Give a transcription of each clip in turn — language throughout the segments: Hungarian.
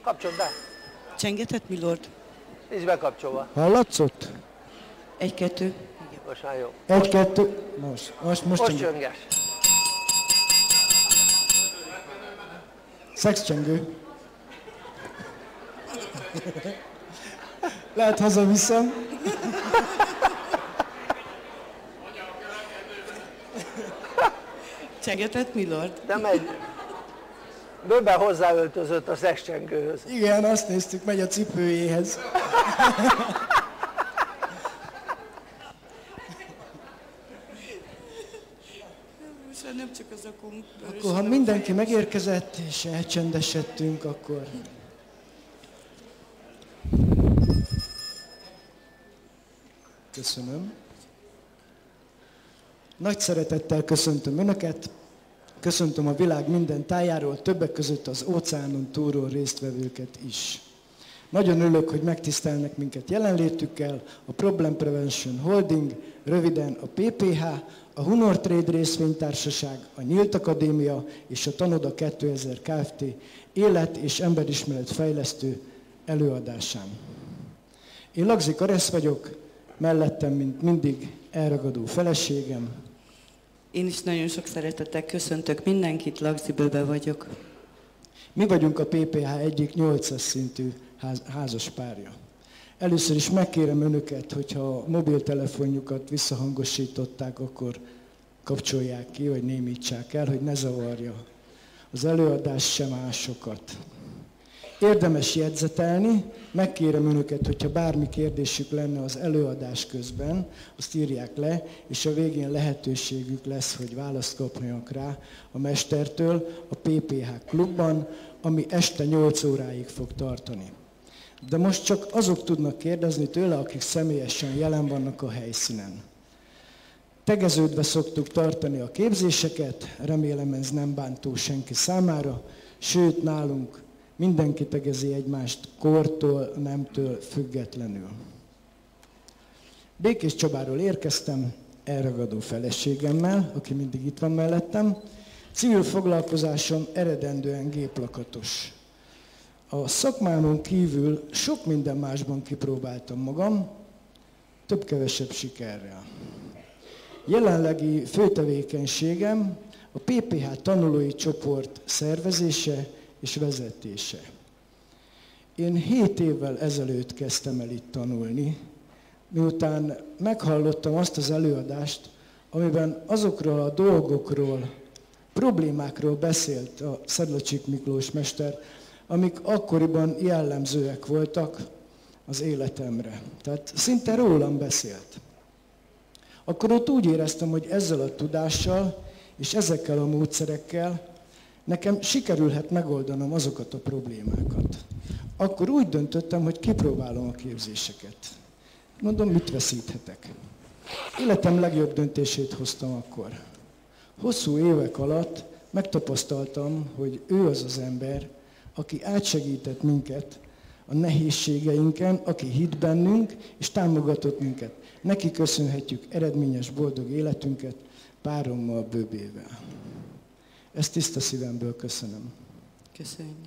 Kapcsold be. Csengetett, Milord? Nincs bekapcsolva. Hallatszott? 1-2. Most már jó. 1-2. Most csönges. Szexcsengő. Lehet hazaviszem. Csengetett, Milord? De megy. Bőben hozzáöltözött a szexcsengőhöz. Igen, azt néztük, megy a cipőjéhez. Nem csak az okunk. Akkor ha mindenki megérkezett és elcsendesedtünk, akkor... Köszönöm. Nagy szeretettel köszöntöm Önöket, köszöntöm a világ minden tájáról, többek között az óceánon túlról résztvevőket is. Nagyon örülök, hogy megtisztelnek minket jelenlétükkel, a Problem Prevention Holding, röviden a PPH, a Hunor Trade részvénytársaság, a Nyílt Akadémia és a Tanoda 2000 Kft. Élet- és emberismeret fejlesztő előadásán. Én Lagzi Karesz vagyok, mellettem, mint mindig, elragadó feleségem. Én is nagyon sok szeretettel köszöntök mindenkit, Lagzi Böbe vagyok. Mi vagyunk a PPH egyik 8-as szintű házas párja. Először is megkérem Önöket, hogyha a mobiltelefonjukat visszahangosították, akkor kapcsolják ki, vagy némítsák el, hogy ne zavarja az előadás sem másokat. Érdemes jegyzetelni, megkérem Önöket, hogyha bármi kérdésük lenne az előadás közben, azt írják le, és a végén lehetőségük lesz, hogy választ kapjanak rá a mestertől a PPH klubban, ami este 8 óráig fog tartani. De most csak azok tudnak kérdezni tőle, akik személyesen jelen vannak a helyszínen. Tegeződve szoktuk tartani a képzéseket, remélem ez nem bántó senki számára, sőt nálunk mindenki tegezi egymást kortól, nemtől függetlenül. Békés Csabáról érkeztem, elragadó feleségemmel, aki mindig itt van mellettem. Civil foglalkozásom eredendően géplakatos. A szakmámon kívül sok minden másban kipróbáltam magam, több-kevesebb sikerrel. Jelenlegi főtevékenységem a PPH tanulói csoport szervezése és vezetése. Én 7 évvel ezelőtt kezdtem el itt tanulni, miután meghallottam azt az előadást, amiben azokról a dolgokról, problémákról beszélt a Szedlacsik Miklós mester, amik akkoriban jellemzőek voltak az életemre. Tehát szinte rólam beszélt. Akkor ott úgy éreztem, hogy ezzel a tudással és ezekkel a módszerekkel nekem sikerülhet megoldanom azokat a problémákat. Akkor úgy döntöttem, hogy kipróbálom a képzéseket. Mondom, mit veszíthetek? Életem legjobb döntését hoztam akkor. Hosszú évek alatt megtapasztaltam, hogy ő az az ember, aki átsegített minket a nehézségeinken, aki hitt bennünk és támogatott minket. Neki köszönhetjük eredményes, boldog életünket párommal, Böbével. Ezt tiszta szívemből köszönöm. Köszönjük.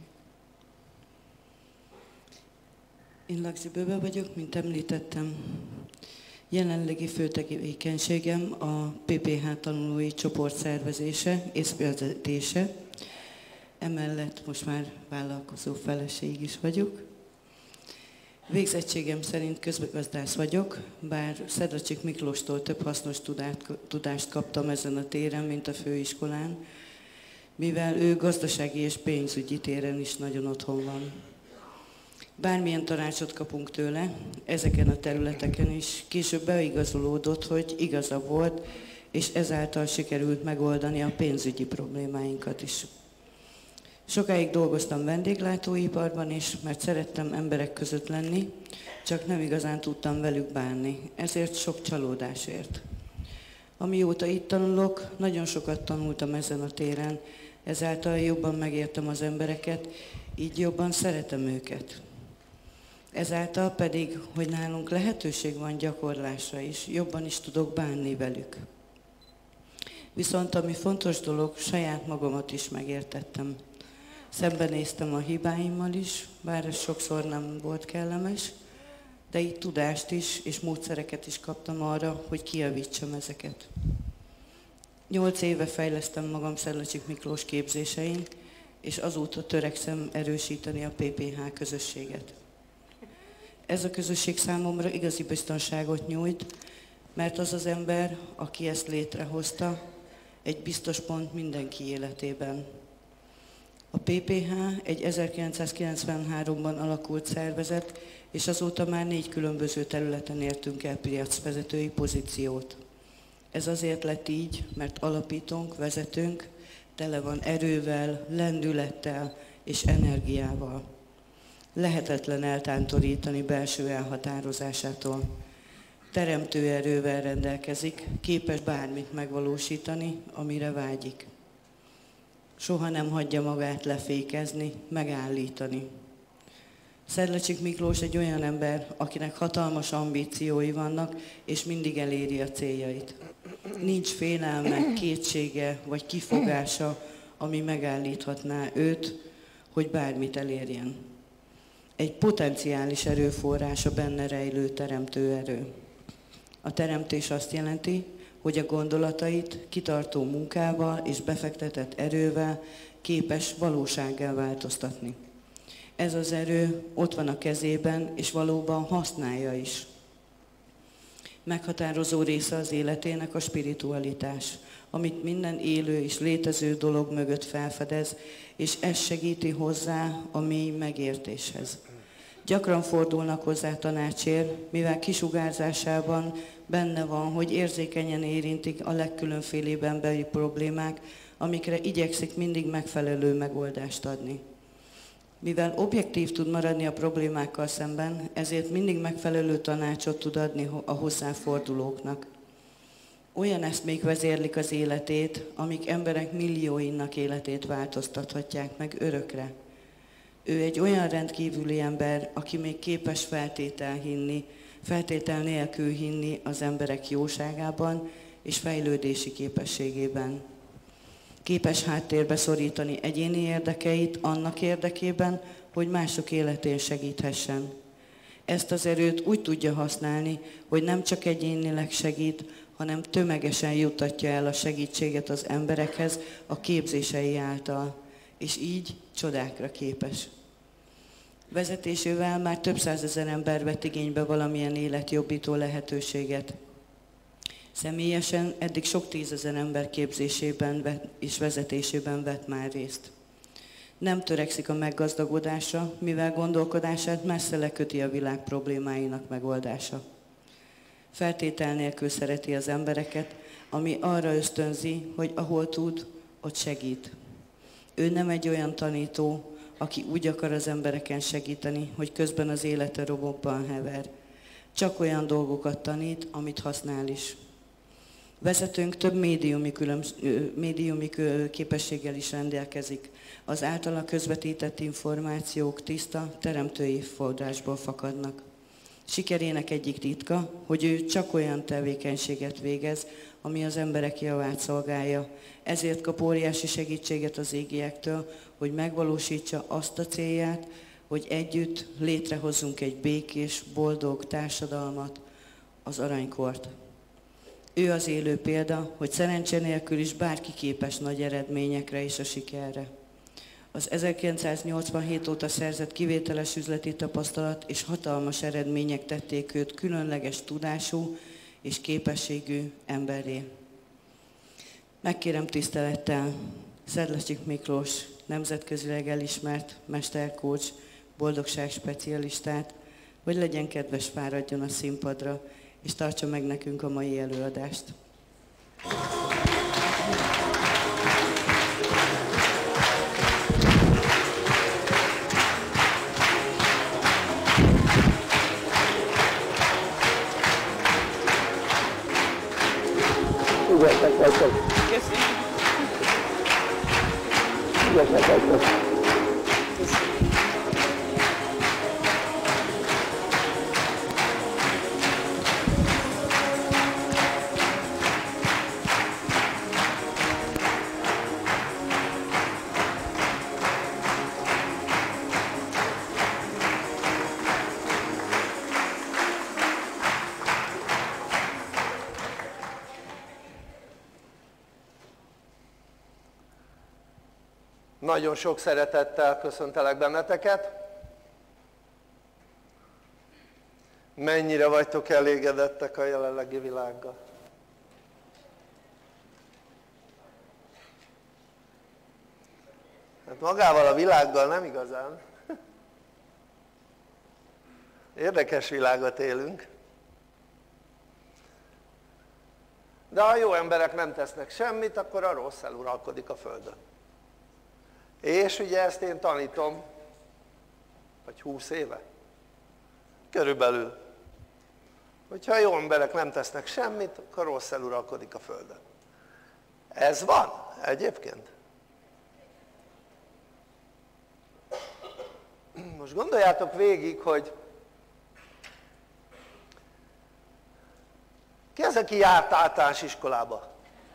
Én Lagzi Böbe vagyok, mint említettem. Jelenlegi főtevékenységem a PPH tanulói csoport szervezése és vezetése. Emellett most már vállalkozó feleség is vagyok. Végzettségem szerint közgazdász vagyok, bár Szedlacsik Miklóstól több hasznos tudást kaptam ezen a téren, mint a főiskolán, mivel ő gazdasági és pénzügyi téren is nagyon otthon van. Bármilyen tanácsot kapunk tőle, ezeken a területeken is később beigazolódott, hogy igaza volt, és ezáltal sikerült megoldani a pénzügyi problémáinkat is. Sokáig dolgoztam vendéglátóiparban is, mert szerettem emberek között lenni, csak nem igazán tudtam velük bánni, ezért sok csalódás ért. Amióta itt tanulok, nagyon sokat tanultam ezen a téren, ezáltal jobban megértem az embereket, így jobban szeretem őket. Ezáltal pedig, hogy nálunk lehetőség van gyakorlásra is, jobban is tudok bánni velük. Viszont ami fontos dolog, saját magamat is megértettem. Szembenéztem a hibáimmal is, bár ez sokszor nem volt kellemes, de így tudást is és módszereket is kaptam arra, hogy kijavítsam ezeket. 8 éve fejlesztem magam Szedlacsik Miklós képzésein, és azóta törekszem erősíteni a PPH közösséget. Ez a közösség számomra igazi biztonságot nyújt, mert az az ember, aki ezt létrehozta, egy biztos pont mindenki életében. A PPH egy 1993-ban alakult szervezet, és azóta már 4 különböző területen értünk el piacvezetői pozíciót. Ez azért lett így, mert alapítónk, vezetőnk tele van erővel, lendülettel és energiával. Lehetetlen eltántorítani belső elhatározásától. Teremtő erővel rendelkezik, képes bármit megvalósítani, amire vágyik. Soha nem hagyja magát lefékezni, megállítani. Szedlacsik Miklós egy olyan ember, akinek hatalmas ambíciói vannak, és mindig eléri a céljait. Nincs félelme, kétsége vagy kifogása, ami megállíthatná őt, hogy bármit elérjen. Egy potenciális erőforrás a benne rejlő teremtő erő. A teremtés azt jelenti, hogy a gondolatait kitartó munkával és befektetett erővel képes valósággá változtatni. Ez az erő ott van a kezében, és valóban használja is. Meghatározó része az életének a spiritualitás, amit minden élő és létező dolog mögött felfedez, és ez segíti hozzá a mély megértéshez. Gyakran fordulnak hozzá tanácsért, mivel kisugárzásában benne van, hogy érzékenyen érintik a legkülönfélébb emberi problémák, amikre igyekszik mindig megfelelő megoldást adni. Mivel objektív tud maradni a problémákkal szemben, ezért mindig megfelelő tanácsot tud adni a hozzáfordulóknak. Olyan eszmék vezérlik az életét, amik emberek millióinak életét változtathatják meg örökre. Ő egy olyan rendkívüli ember, aki még képes feltétel nélkül hinni az emberek jóságában és fejlődési képességében. Képes háttérbe szorítani egyéni érdekeit annak érdekében, hogy mások életén segíthessen. Ezt az erőt úgy tudja használni, hogy nem csak egyénileg segít, hanem tömegesen juttatja el a segítséget az emberekhez a képzései által, és így csodákra képes. Vezetésével már több százezer ember vett igénybe valamilyen életjobbító lehetőséget. Személyesen eddig sok tízezer ember képzésében és vezetésében vett már részt. Nem törekszik a meggazdagodásra, mivel gondolkodását messze leköti a világ problémáinak megoldása. Feltétel nélkül szereti az embereket, ami arra ösztönzi, hogy ahol tud, ott segít. Ő nem egy olyan tanító, aki úgy akar az embereken segíteni, hogy közben az élete robokban hever. Csak olyan dolgokat tanít, amit használ is. Vezetőnk több médiumi képességgel is rendelkezik. Az általa közvetített információk tiszta, teremtői forrásból fakadnak. Sikerének egyik titka, hogy ő csak olyan tevékenységet végez, ami az emberek javát szolgálja. Ezért kap óriási segítséget az égiektől, hogy megvalósítsa azt a célját, hogy együtt létrehozzunk egy békés, boldog társadalmat, az aranykort. Ő az élő példa, hogy szerencse nélkül is bárki képes nagy eredményekre és a sikerre. Az 1987 óta szerzett kivételes üzleti tapasztalat és hatalmas eredmények tették őt különleges tudású és képességű emberré. Megkérem tisztelettel Szedlacsik Miklós nemzetközileg elismert mestercoach, boldogság specialistát, hogy legyen kedves, fáradjon a színpadra, és tartsa meg nekünk a mai előadást. Ügyesek vagytok. Ügyesek vagytok. Nagyon sok szeretettel köszöntelek benneteket. Mennyire vagytok elégedettek a jelenlegi világgal? Hát magával a világgal nem igazán. Érdekes világot élünk. De ha jó emberek nem tesznek semmit, akkor a rossz eluralkodik a földön. És ugye ezt én tanítom, vagy 20 éve, körülbelül. Hogyha jó emberek nem tesznek semmit, akkor rossz eluralkodik a földön. Ez van egyébként. Most gondoljátok végig, hogy ki az, aki járt általános iskolába?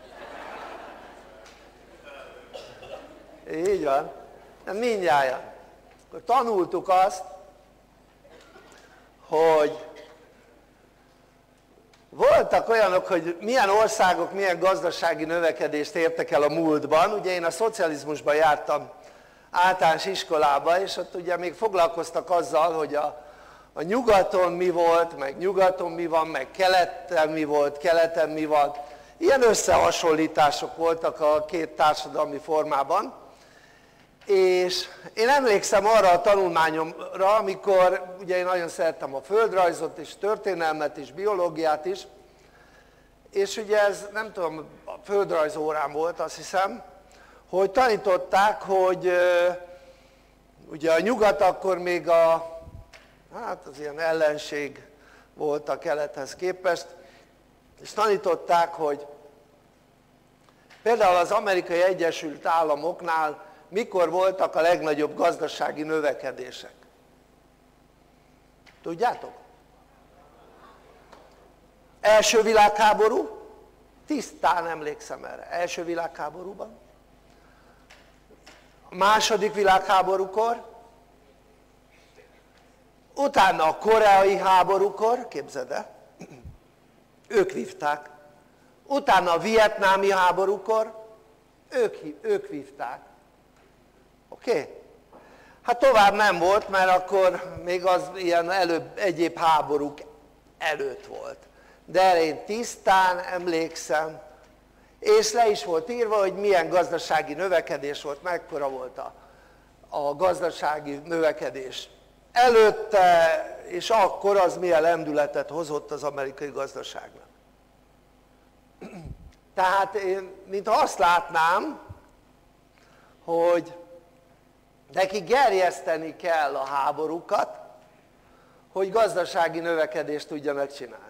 Így van, nem mindnyájan. Akkor tanultuk azt, hogy voltak olyanok, hogy milyen országok milyen gazdasági növekedést értek el a múltban. Ugye én a szocializmusban jártam általános iskolába, és ott ugye még foglalkoztak azzal, hogy a nyugaton mi volt, meg nyugaton mi van, meg keleten mi volt, keleten mi van. Ilyen összehasonlítások voltak a két társadalmi formában. És én emlékszem arra a tanulmányomra, amikor ugye én nagyon szerettem a földrajzot és történelmet és biológiát is, és ugye ez nem tudom, a földrajz órán volt, azt hiszem, hogy tanították, hogy ugye a nyugat akkor még hát az ilyen ellenség volt a kelethez képest, és tanították, hogy például az Amerikai Egyesült Államoknál mikor voltak a legnagyobb gazdasági növekedések. Tudjátok? Első világháború, tisztán emlékszem erre, első világháborúban. A második világháborúkor, utána a koreai háborúkor, képzeld el, ők vívták, utána a vietnámi háborúkor, ők vívták. Oké? Hát tovább nem volt, mert akkor még az ilyen egyéb háborúk előtt volt. De erre én tisztán emlékszem, és le is volt írva, hogy milyen gazdasági növekedés volt, mekkora volt a gazdasági növekedés előtte, és akkor az milyen lendületet hozott az amerikai gazdaságnak. Tehát én, mintha azt látnám, hogy neki gerjeszteni kell a háborúkat, hogy gazdasági növekedést tudjanak csinálni.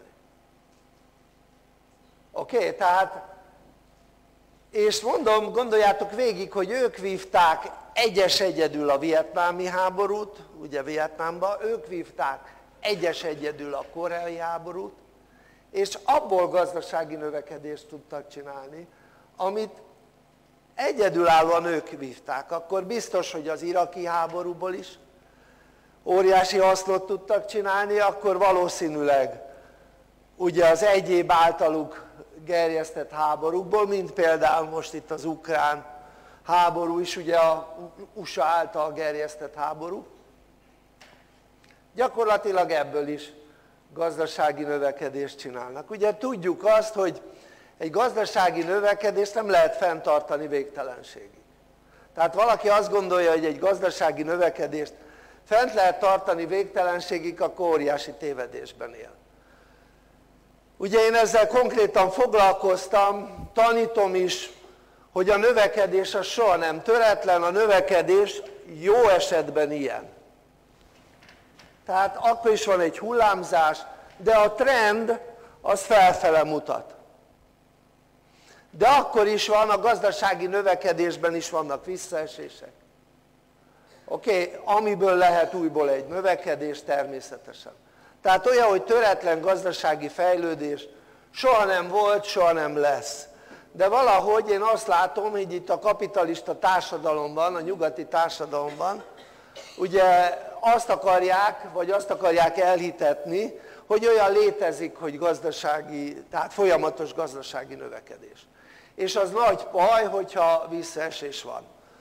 Oké? Tehát, és mondom, gondoljátok végig, hogy ők vívták egyedül a vietnámi háborút, ugye Vietnámban, ők vívták egyedül a koreai háborút, és abból gazdasági növekedést tudtak csinálni, amit egyedülállóan ők vívták. Akkor biztos, hogy az iraki háborúból is óriási hasznot tudtak csinálni, akkor valószínűleg ugye az egyéb általuk gerjesztett háborúkból, mint például most itt az ukrán háború is, ugye a USA által gerjesztett háború, gyakorlatilag ebből is gazdasági növekedést csinálnak. Ugye tudjuk azt, hogy egy gazdasági növekedést nem lehet fenntartani végtelenségig. Tehát valaki azt gondolja, hogy egy gazdasági növekedést fent lehet tartani végtelenségig, akkor óriási tévedésben él. Ugye én ezzel konkrétan foglalkoztam, tanítom is, hogy a növekedés az soha nem töretlen, a növekedés jó esetben ilyen. Tehát akkor is van egy hullámzás, de a trend az felfele mutat. De akkor is van, a gazdasági növekedésben is vannak visszaesések. Oké? Amiből lehet újból egy növekedés természetesen. Tehát olyan, hogy töretlen gazdasági fejlődés soha nem volt, soha nem lesz. De valahogy én azt látom, hogy itt a kapitalista társadalomban, a nyugati társadalomban, ugye azt akarják, vagy azt akarják elhitetni, hogy olyan létezik, hogy gazdasági, tehát folyamatos gazdasági növekedés. És az nagy baj, hogyha visszaesés van.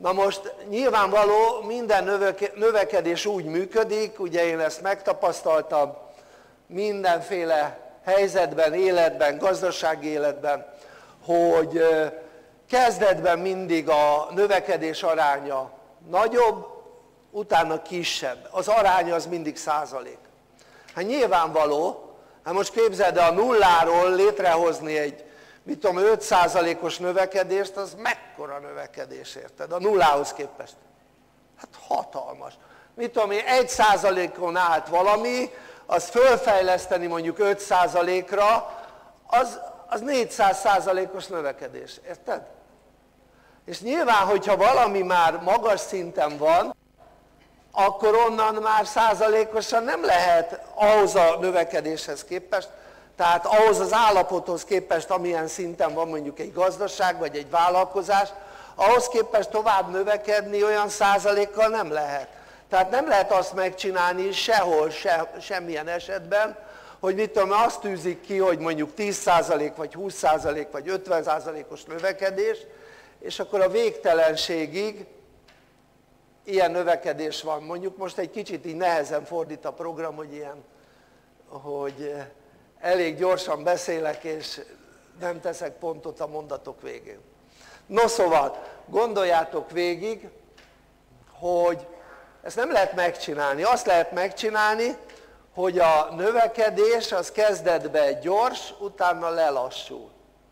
Na most nyilvánvaló minden növekedés úgy működik, ugye én ezt megtapasztaltam mindenféle helyzetben, életben, gazdasági életben, hogy kezdetben mindig a növekedés aránya nagyobb, utána kisebb. Az arány az mindig százalék. Hát nyilvánvaló, hát most képzeld el, a nulláról létrehozni egy, mit tudom, 5%-os növekedést, az mekkora növekedés, érted? A nullához képest. Hát hatalmas. Mit tudom én, 1%-on állt valami, az fölfejleszteni mondjuk 5%-ra, az 400%-os növekedés, érted? És nyilván, hogyha valami már magas szinten van, akkor onnan már százalékosan nem lehet ahhoz a növekedéshez képest, tehát ahhoz az állapothoz képest, amilyen szinten van mondjuk egy gazdaság vagy egy vállalkozás, ahhoz képest tovább növekedni olyan százalékkal nem lehet. Tehát nem lehet azt megcsinálni sehol, semmilyen esetben, hogy mit tudom, azt tűzik ki, hogy mondjuk 10% vagy 20% vagy 50%-os növekedés, és akkor a végtelenségig ilyen növekedés van. Mondjuk most egy kicsit így nehezen fordít a program, hogy elég gyorsan beszélek, és nem teszek pontot a mondatok végén. No szóval, gondoljátok végig, hogy ezt nem lehet megcsinálni. Azt lehet megcsinálni, hogy a növekedés az kezdetben gyors, utána lelassul.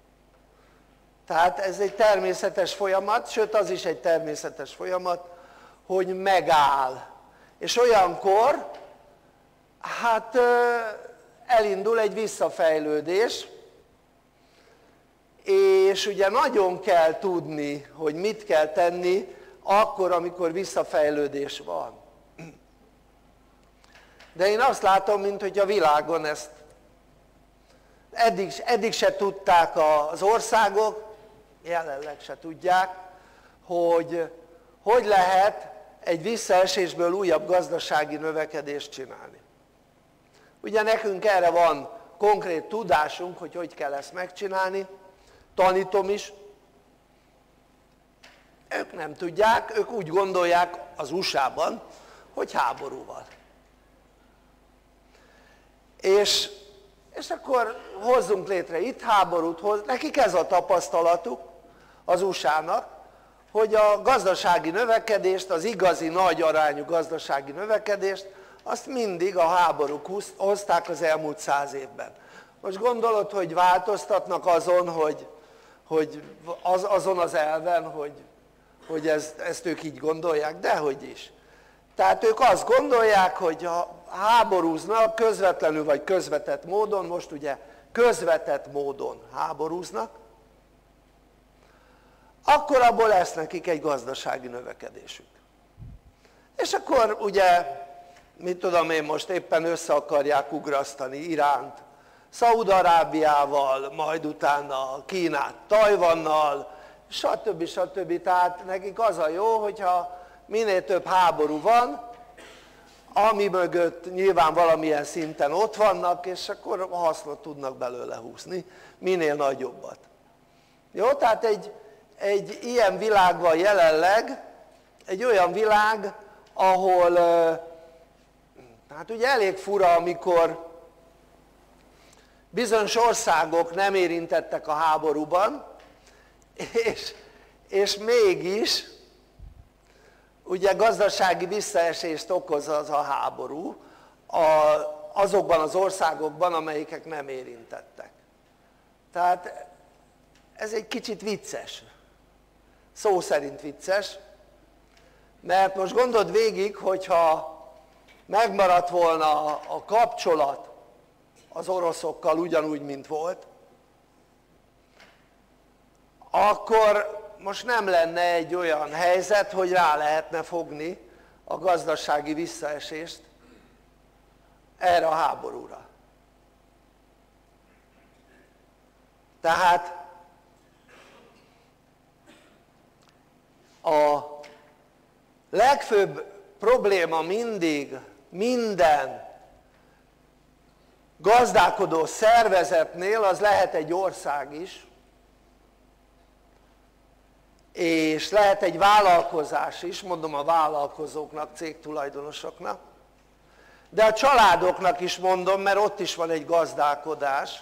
Tehát ez egy természetes folyamat, sőt az is egy természetes folyamat, hogy megáll. És olyankor hát elindul egy visszafejlődés, és ugye nagyon kell tudni, hogy mit kell tenni akkor, amikor visszafejlődés van. De én azt látom, minthogy a világon ezt eddig se tudták az országok, jelenleg se tudják, hogy lehet egy visszaesésből újabb gazdasági növekedést csinálni. Ugye nekünk erre van konkrét tudásunk, hogy kell ezt megcsinálni, tanítom is. Ők nem tudják, ők úgy gondolják az USA-ban, hogy háborúval. És akkor hozzunk létre itt háborút, nekik ez a tapasztalatuk az USA-nak, hogy a gazdasági növekedést, az igazi nagy arányú gazdasági növekedést, azt mindig a háborúk hozták az elmúlt 100 évben. Most gondolod, hogy változtatnak azon, hogy azon az elven, hogy ezt ők így gondolják? Dehogy is. Tehát ők azt gondolják, hogy ha háborúznak közvetlenül vagy közvetett módon, most ugye közvetett módon háborúznak, akkor abból lesz nekik egy gazdasági növekedésük. És akkor ugye, mit tudom én, most éppen össze akarják ugrasztani Iránt Szaúd-Arábiával, majd utána Kínát Tajvannal, stb. Tehát nekik az a jó, hogyha minél több háború van, ami mögött nyilván valamilyen szinten ott vannak, és akkor hasznot tudnak belőle húzni, minél nagyobbat. Jó, tehát egy ilyen világ van jelenleg, egy olyan világ, ahol hát ugye elég fura, amikor bizonyos országok nem érintettek a háborúban, és mégis ugye gazdasági visszaesést okoz az a háború azokban az országokban, amelyikek nem érintettek. Tehát ez egy kicsit vicces, szó szerint vicces, mert most gondold végig, hogyha megmaradt volna a kapcsolat az oroszokkal ugyanúgy, mint volt, akkor most nem lenne egy olyan helyzet, hogy rá lehetne fogni a gazdasági visszaesést erre a háborúra. Tehát a legfőbb probléma mindig minden gazdálkodó szervezetnél, az lehet egy ország is, és lehet egy vállalkozás is, mondom a vállalkozóknak, cégtulajdonosoknak, de a családoknak is mondom, mert ott is van egy gazdálkodás,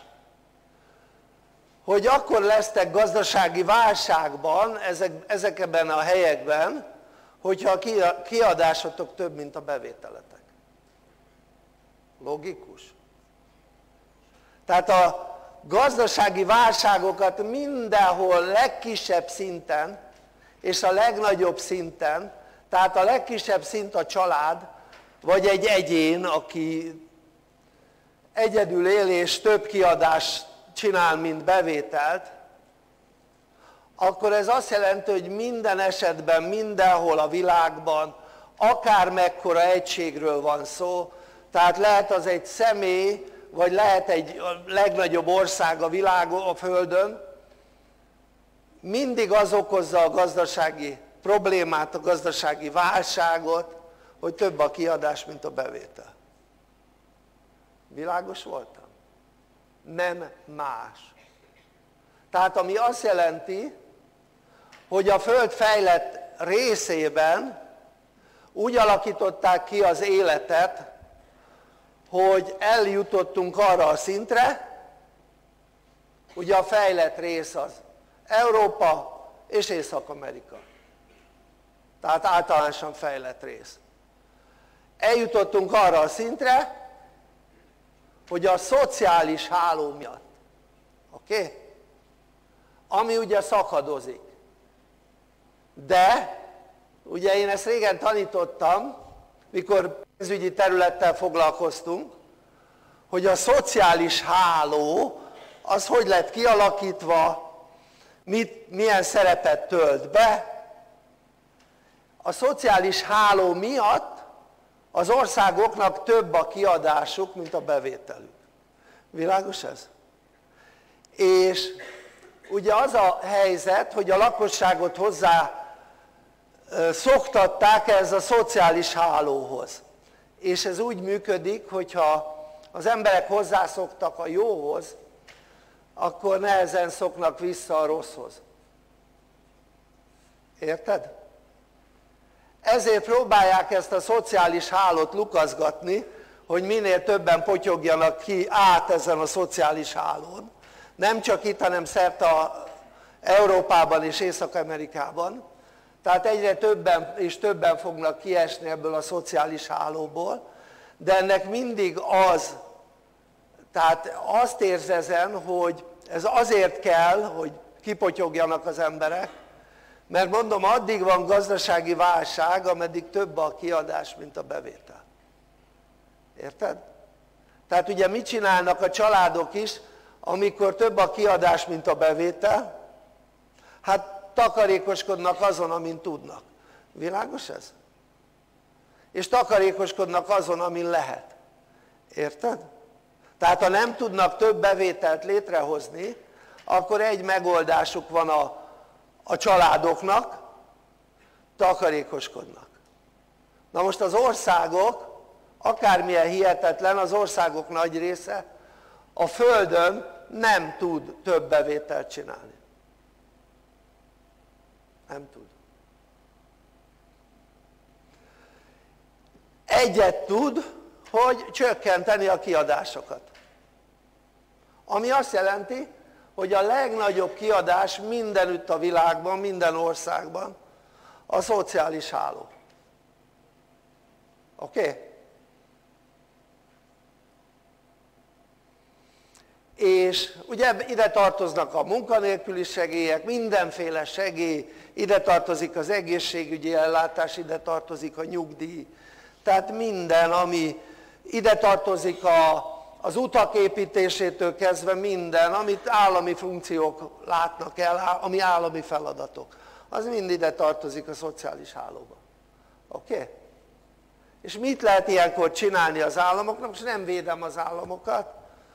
hogy akkor lesztek gazdasági válságban ezekben a helyekben, hogyha a kiadásotok több, mint a bevételetek. Logikus? Tehát a gazdasági válságokat mindenhol legkisebb szinten és a legnagyobb szinten, tehát a legkisebb szint a család, vagy egy egyén, aki egyedül él és több kiadást csinál, mint bevételt, akkor ez azt jelenti, hogy minden esetben, mindenhol a világban, akár mekkora egységről van szó, tehát lehet az egy személy, vagy lehet egy legnagyobb ország a világon, a Földön, mindig az okozza a gazdasági problémát, a gazdasági válságot, hogy több a kiadás, mint a bevétel. Világos voltam? Nem más. Tehát ami azt jelenti, hogy a Föld fejlett részében úgy alakították ki az életet, hogy eljutottunk arra a szintre, ugye a fejlett rész az Európa és Észak-Amerika. Tehát általánosan fejlett rész. Eljutottunk arra a szintre, hogy a szociális háló miatt, oké? Ami ugye szakadozik. De, ugye én ezt régen tanítottam, mikor pénzügyi területtel foglalkoztunk, hogy a szociális háló, az hogy lett kialakítva, milyen szerepet tölt be. A szociális háló miatt az országoknak több a kiadásuk, mint a bevételük. Világos ez? És ugye az a helyzet, hogy a lakosságot hozzá szoktatták ez a szociális hálóhoz. És ez úgy működik, hogyha az emberek hozzászoktak a jóhoz, akkor nehezen szoknak vissza a rosszhoz. Érted? Ezért próbálják ezt a szociális hálót lukaszgatni, hogy minél többen potyogjanak ki át ezen a szociális hálón. Nem csak itt, hanem szerte Európában és Észak-Amerikában. Tehát egyre többen és többen fognak kiesni ebből a szociális hálóból, de ennek mindig az, tehát azt érzezem, hogy ez azért kell, hogy kipotyogjanak az emberek, mert mondom, addig van gazdasági válság, ameddig több a kiadás, mint a bevétel. Érted? Tehát ugye mit csinálnak a családok is, amikor több a kiadás, mint a bevétel? Hát takarékoskodnak azon, amin tudnak. Világos ez? És takarékoskodnak azon, amin lehet. Érted? Tehát ha nem tudnak több bevételt létrehozni, akkor egy megoldásuk van a családoknak, takarékoskodnak. Na most az országok, akármilyen hihetetlen, az országok nagy része a Földön nem tud több bevételt csinálni. Nem tud. Egyet tud, hogy csökkenteni a kiadásokat. Ami azt jelenti, hogy a legnagyobb kiadás mindenütt a világban, minden országban a szociális háló. Oké? És ugye ide tartoznak a munkanélküli segélyek, mindenféle segély, ide tartozik az egészségügyi ellátás, ide tartozik a nyugdíj, tehát minden, ami ide tartozik az utak építésétől kezdve minden, amit állami funkciók látnak el, ami állami feladatok, az mind ide tartozik a szociális hálóba. Oké? És mit lehet ilyenkor csinálni az államoknak? Most nem védem az államokat,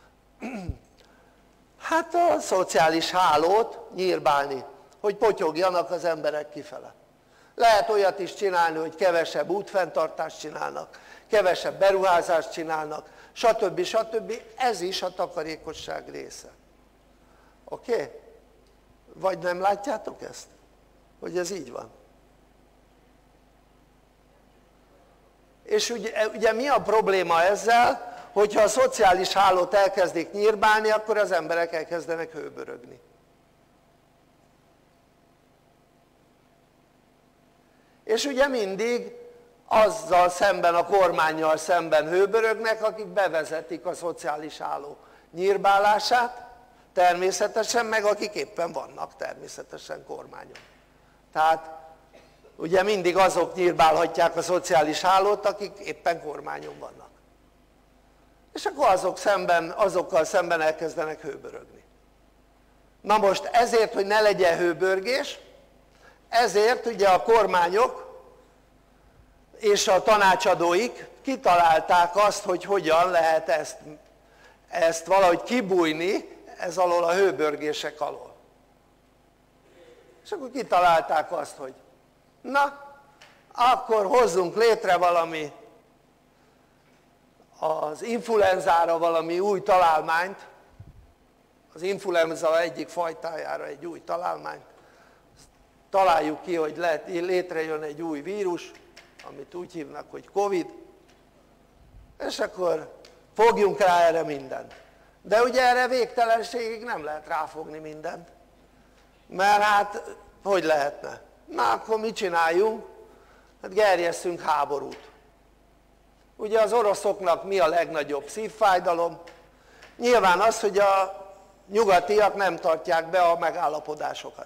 hát a szociális hálót nyírbálni, hogy potyogjanak az emberek kifele. Lehet olyat is csinálni, hogy kevesebb útfenntartást csinálnak, kevesebb beruházást csinálnak, stb. Stb. Ez is a takarékosság része. Oké? Vagy nem látjátok ezt? hogy ez így van. És ugye mi a probléma ezzel, hogyha a szociális hálót elkezdik nyírbálni, akkor az emberek elkezdenek hőbörögni. És ugye mindig azzal szemben, a kormánnyal szemben hőbörögnek, akik bevezetik a szociális háló nyírbálását, természetesen, meg akik éppen vannak természetesen kormányon. Tehát ugye mindig azok nyírbálhatják a szociális hálót, akik éppen kormányon vannak. És akkor azokkal szemben elkezdenek hőbörögni. Na most ezért, hogy ne legyen hőbörgés, ezért ugye a kormányok és a tanácsadóik kitalálták azt, hogy hogyan lehet ezt valahogy kibújni ez alól, a hőbörgések alól. És akkor kitalálták azt, hogy na, akkor hozzunk létre valami, az influenzára valami új találmányt, az influenza egyik fajtájára egy új találmányt, találjuk ki, hogy létrejön egy új vírus, amit úgy hívnak, hogy Covid, és akkor fogjunk rá erre mindent. De ugye erre végtelenségig nem lehet ráfogni mindent, mert hát hogy lehetne? Na akkor mit csináljunk? Hát gerjesszünk háborút. Ugye az oroszoknak mi a legnagyobb szívfájdalom? Nyilván az, hogy a nyugatiak nem tartják be a megállapodásokat.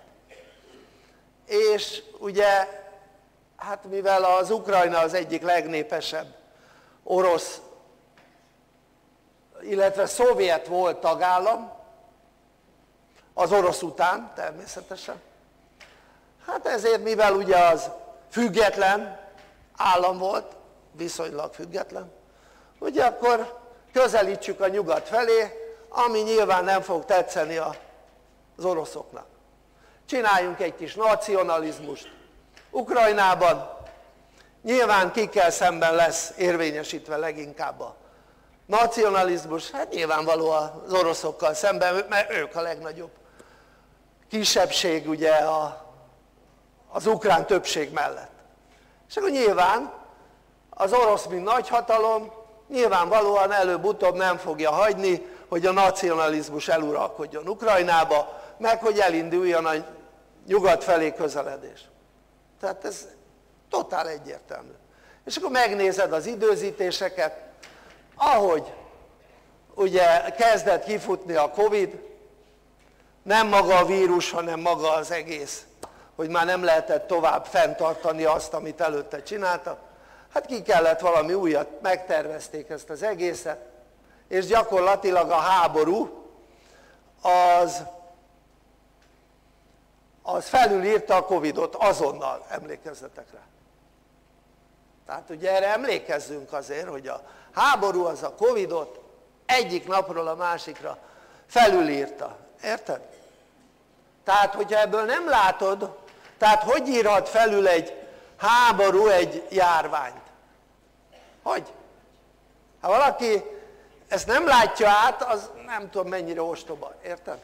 És ugye, hát mivel az Ukrajna az egyik legnépesebb orosz, illetve szovjet volt tagállam, az orosz után természetesen, hát ezért mivel ugye az független állam volt, viszonylag független, ugye akkor közelítsük a nyugat felé, ami nyilván nem fog tetszeni az oroszoknak. Csináljunk egy kis nacionalizmust Ukrajnában, nyilván kikkel szemben lesz érvényesítve leginkább a nacionalizmus, hát nyilvánvalóan az oroszokkal szemben, mert ők a legnagyobb kisebbség ugye az ukrán többség mellett. És akkor nyilván az orosz, mint nagyhatalom, nyilvánvalóan előbb-utóbb nem fogja hagyni, hogy a nacionalizmus eluralkodjon Ukrajnába, meg hogy elinduljon a nyugat felé közeledés. Tehát ez totál egyértelmű. És akkor megnézed az időzítéseket, ahogy ugye kezdett kifutni a Covid, nem maga a vírus, hanem maga az egész, hogy már nem lehetett tovább fenntartani azt, amit előtte csináltak, hát ki kellett valami újat, megtervezték ezt az egészet, és gyakorlatilag a háború az felülírta a Covidot azonnal, emlékezzetek rá. Tehát ugye erre emlékezzünk azért, hogy a háború az a Covidot egyik napról a másikra felülírta. Érted? Tehát hogyha ebből nem látod, tehát hogy írhat felül egy háború egy járványt? Hogy? Ha valaki ezt nem látja át, az nem tudom mennyire ostoba, érted?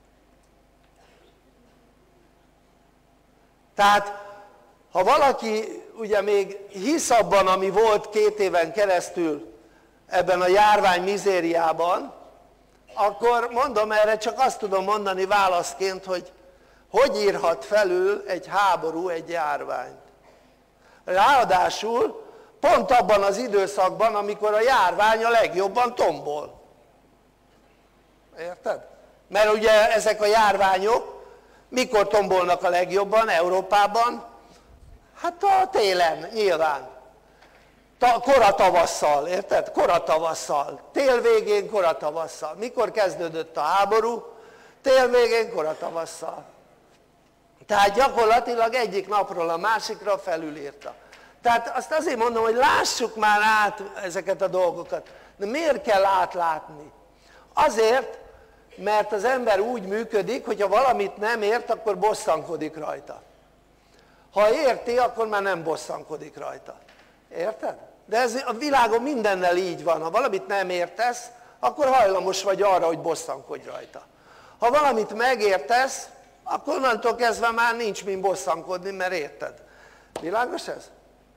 Tehát ha valaki ugye még hisz abban, ami volt 2 éven keresztül ebben a járvány mizériában, akkor mondom, erre csak azt tudom mondani válaszként, hogy írhat felül egy háború egy járványt. Ráadásul pont abban az időszakban, amikor a járvány a legjobban tombol. Érted? Mert ugye ezek a járványok mikor tombolnak a legjobban Európában? Hát a télen nyilván. Koratavasszal, érted? Koratavasszal. Tél végén, koratavasszal. Mikor kezdődött a háború? Tél végén, koratavasszal. Tehát gyakorlatilag egyik napról a másikra felülírta. Tehát azt azért mondom, hogy lássuk már át ezeket a dolgokat. De miért kell átlátni? Azért, mert az ember úgy működik, hogy ha valamit nem ért, akkor bosszankodik rajta. Ha érti, akkor már nem bosszankodik rajta. Érted? De ez a világon mindennel így van. Ha valamit nem értesz, akkor hajlamos vagy arra, hogy bosszankodj rajta. Ha valamit megértesz, akkor onnantól kezdve már nincs min bosszankodni, mert érted? Világos ez?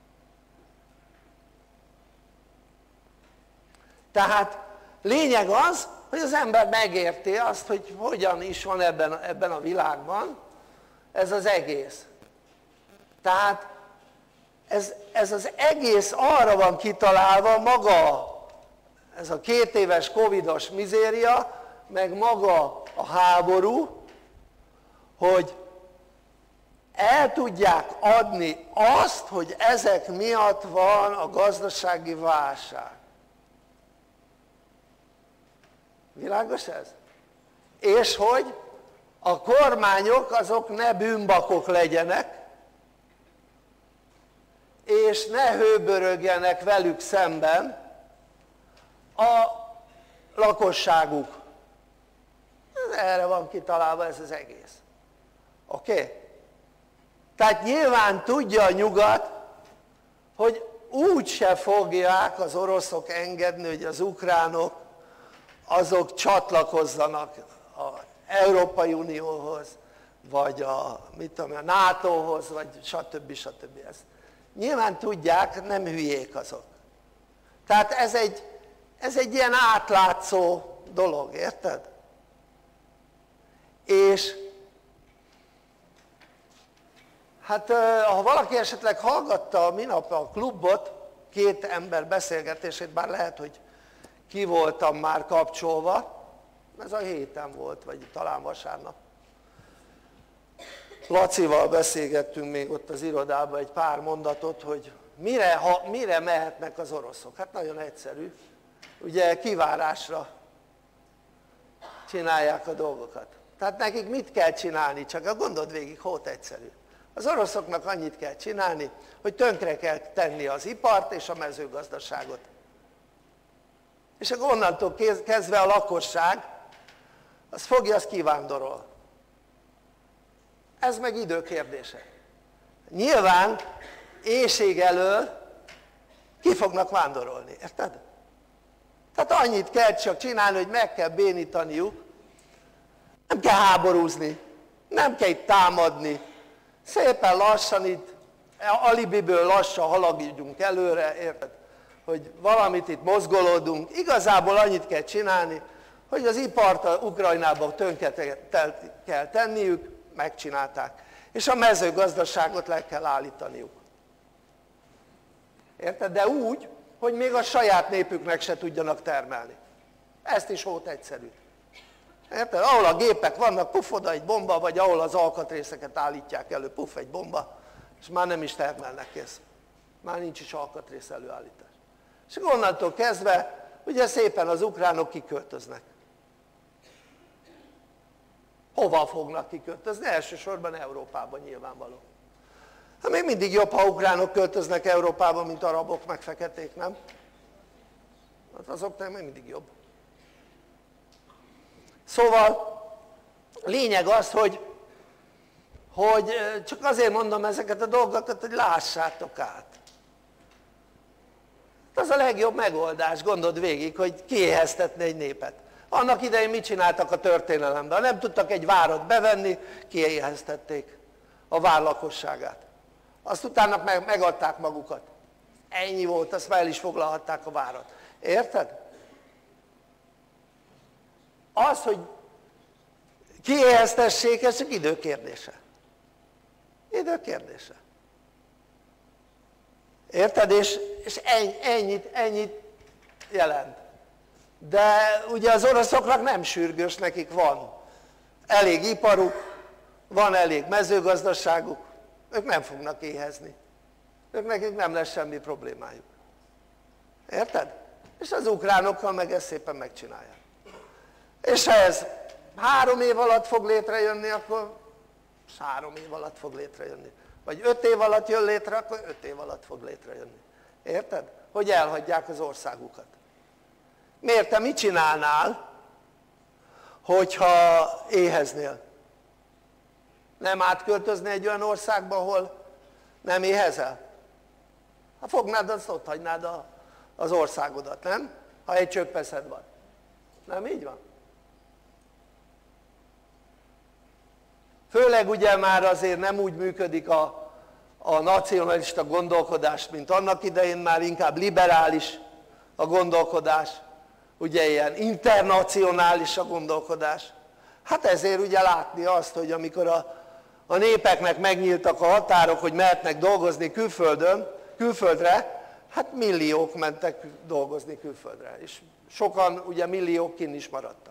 Tehát lényeg az, hogy az ember megérti azt, hogy hogyan is van ebben a világban ez az egész. Tehát ez az egész arra van kitalálva, maga ez a 2 éves covidos mizéria, meg maga a háború, hogy el tudják adni azt, hogy ezek miatt van a gazdasági válság. Világos ez? És hogy a kormányok azok ne bűnbakok legyenek, és ne hőbörögjenek velük szemben a lakosságuk. Erre van kitalálva ez az egész. Oké? Tehát nyilván tudja a nyugat, hogy úgy se fogják az oroszok engedni, hogy az ukránok azok csatlakozzanak az Európai Unióhoz, vagy a NATO-hoz, vagy stb. Ezt nyilván tudják, nem hülyék azok. Tehát ez egy ilyen átlátszó dolog, érted? És hát ha valaki esetleg hallgatta minap a klubot, 2 ember beszélgetését, bár lehet, hogy ki voltam már kapcsolva, ez a héten volt, vagy talán vasárnap. Lacival beszélgettünk még ott az irodában egy pár mondatot, hogy mire mehetnek az oroszok. Hát nagyon egyszerű, ugye kivárásra csinálják a dolgokat. Tehát nekik mit kell csinálni? Csak gondold végig, hót egyszerű. Az oroszoknak annyit kell csinálni, hogy tönkre kell tenni az ipart és a mezőgazdaságot. És akkor onnantól kezdve a lakosság, az fogja, az kivándorol. Ez meg idő kérdése. Nyilván éhség elől ki fognak vándorolni, érted? Tehát annyit kell csak csinálni, hogy meg kell bénítaniuk, nem kell háborúzni, nem kell itt támadni, szépen lassan itt, alibiből lassan haladjunk előre, érted? Hogy valamit itt mozgolódunk, igazából annyit kell csinálni, hogy az ipart Ukrajnában tönkre kell tenniük, megcsinálták, és a mezőgazdaságot le kell állítaniuk. Érted? De úgy, hogy még a saját népüknek se tudjanak termelni. Ezt is hót egyszerű. Érted? Ahol a gépek vannak, puff oda egy bomba, vagy ahol az alkatrészeket állítják elő, puff egy bomba, és már nem is termelnek, kész. Már nincs is alkatrész előállítás. És onnantól kezdve, ugye szépen az ukránok kiköltöznek. Hova fognak kiköltözni? Elsősorban Európában nyilvánvaló. Hát még mindig jobb, ha ukránok költöznek Európába, mint arabok meg feketék, nem? Hát azoknak még mindig jobb. Szóval lényeg az, hogy csak azért mondom ezeket a dolgokat, hogy lássátok át. Az a legjobb megoldás, gondold végig, hogy kiéheztetni egy népet. Annak idején mit csináltak a történelemben? Ha nem tudtak egy várat bevenni, kiéheztették a vár lakosságát. Azt utána megadták magukat. Ennyi volt, azt már el is foglalhatták a várat. Érted? Az, hogy kiéheztessék, ez csak időkérdése. Időkérdése. Érted? És ennyit jelent. De ugye az oroszoknak nem sürgős, nekik van elég iparuk, van elég mezőgazdaságuk, ők nem fognak éhezni. Nekik nem lesz semmi problémájuk. Érted? És az ukránokkal meg ezt szépen megcsinálják. És ha ez 3 év alatt fog létrejönni, akkor 3 év alatt fog létrejönni. Vagy 5 év alatt jön létre, akkor 5 év alatt fog létrejönni. Érted? Hogy elhagyják az országukat. Miért te mit csinálnál, hogyha éheznél? Nem átköltözni egy olyan országba, ahol nem éhezel? Ha fognád, azt ott hagynád az országodat, nem? Ha egy csöppeszed van. Nem így van? Főleg ugye már azért nem úgy működik a nacionalista gondolkodás, mint annak idején, már inkább liberális a gondolkodás, ugye ilyen internacionális a gondolkodás. Hát ezért ugye látni azt, hogy amikor a népeknek megnyíltak a határok, hogy mehetnek dolgozni külföldre, hát milliók mentek dolgozni külföldre, és sokan, ugye milliók kinn is maradtak.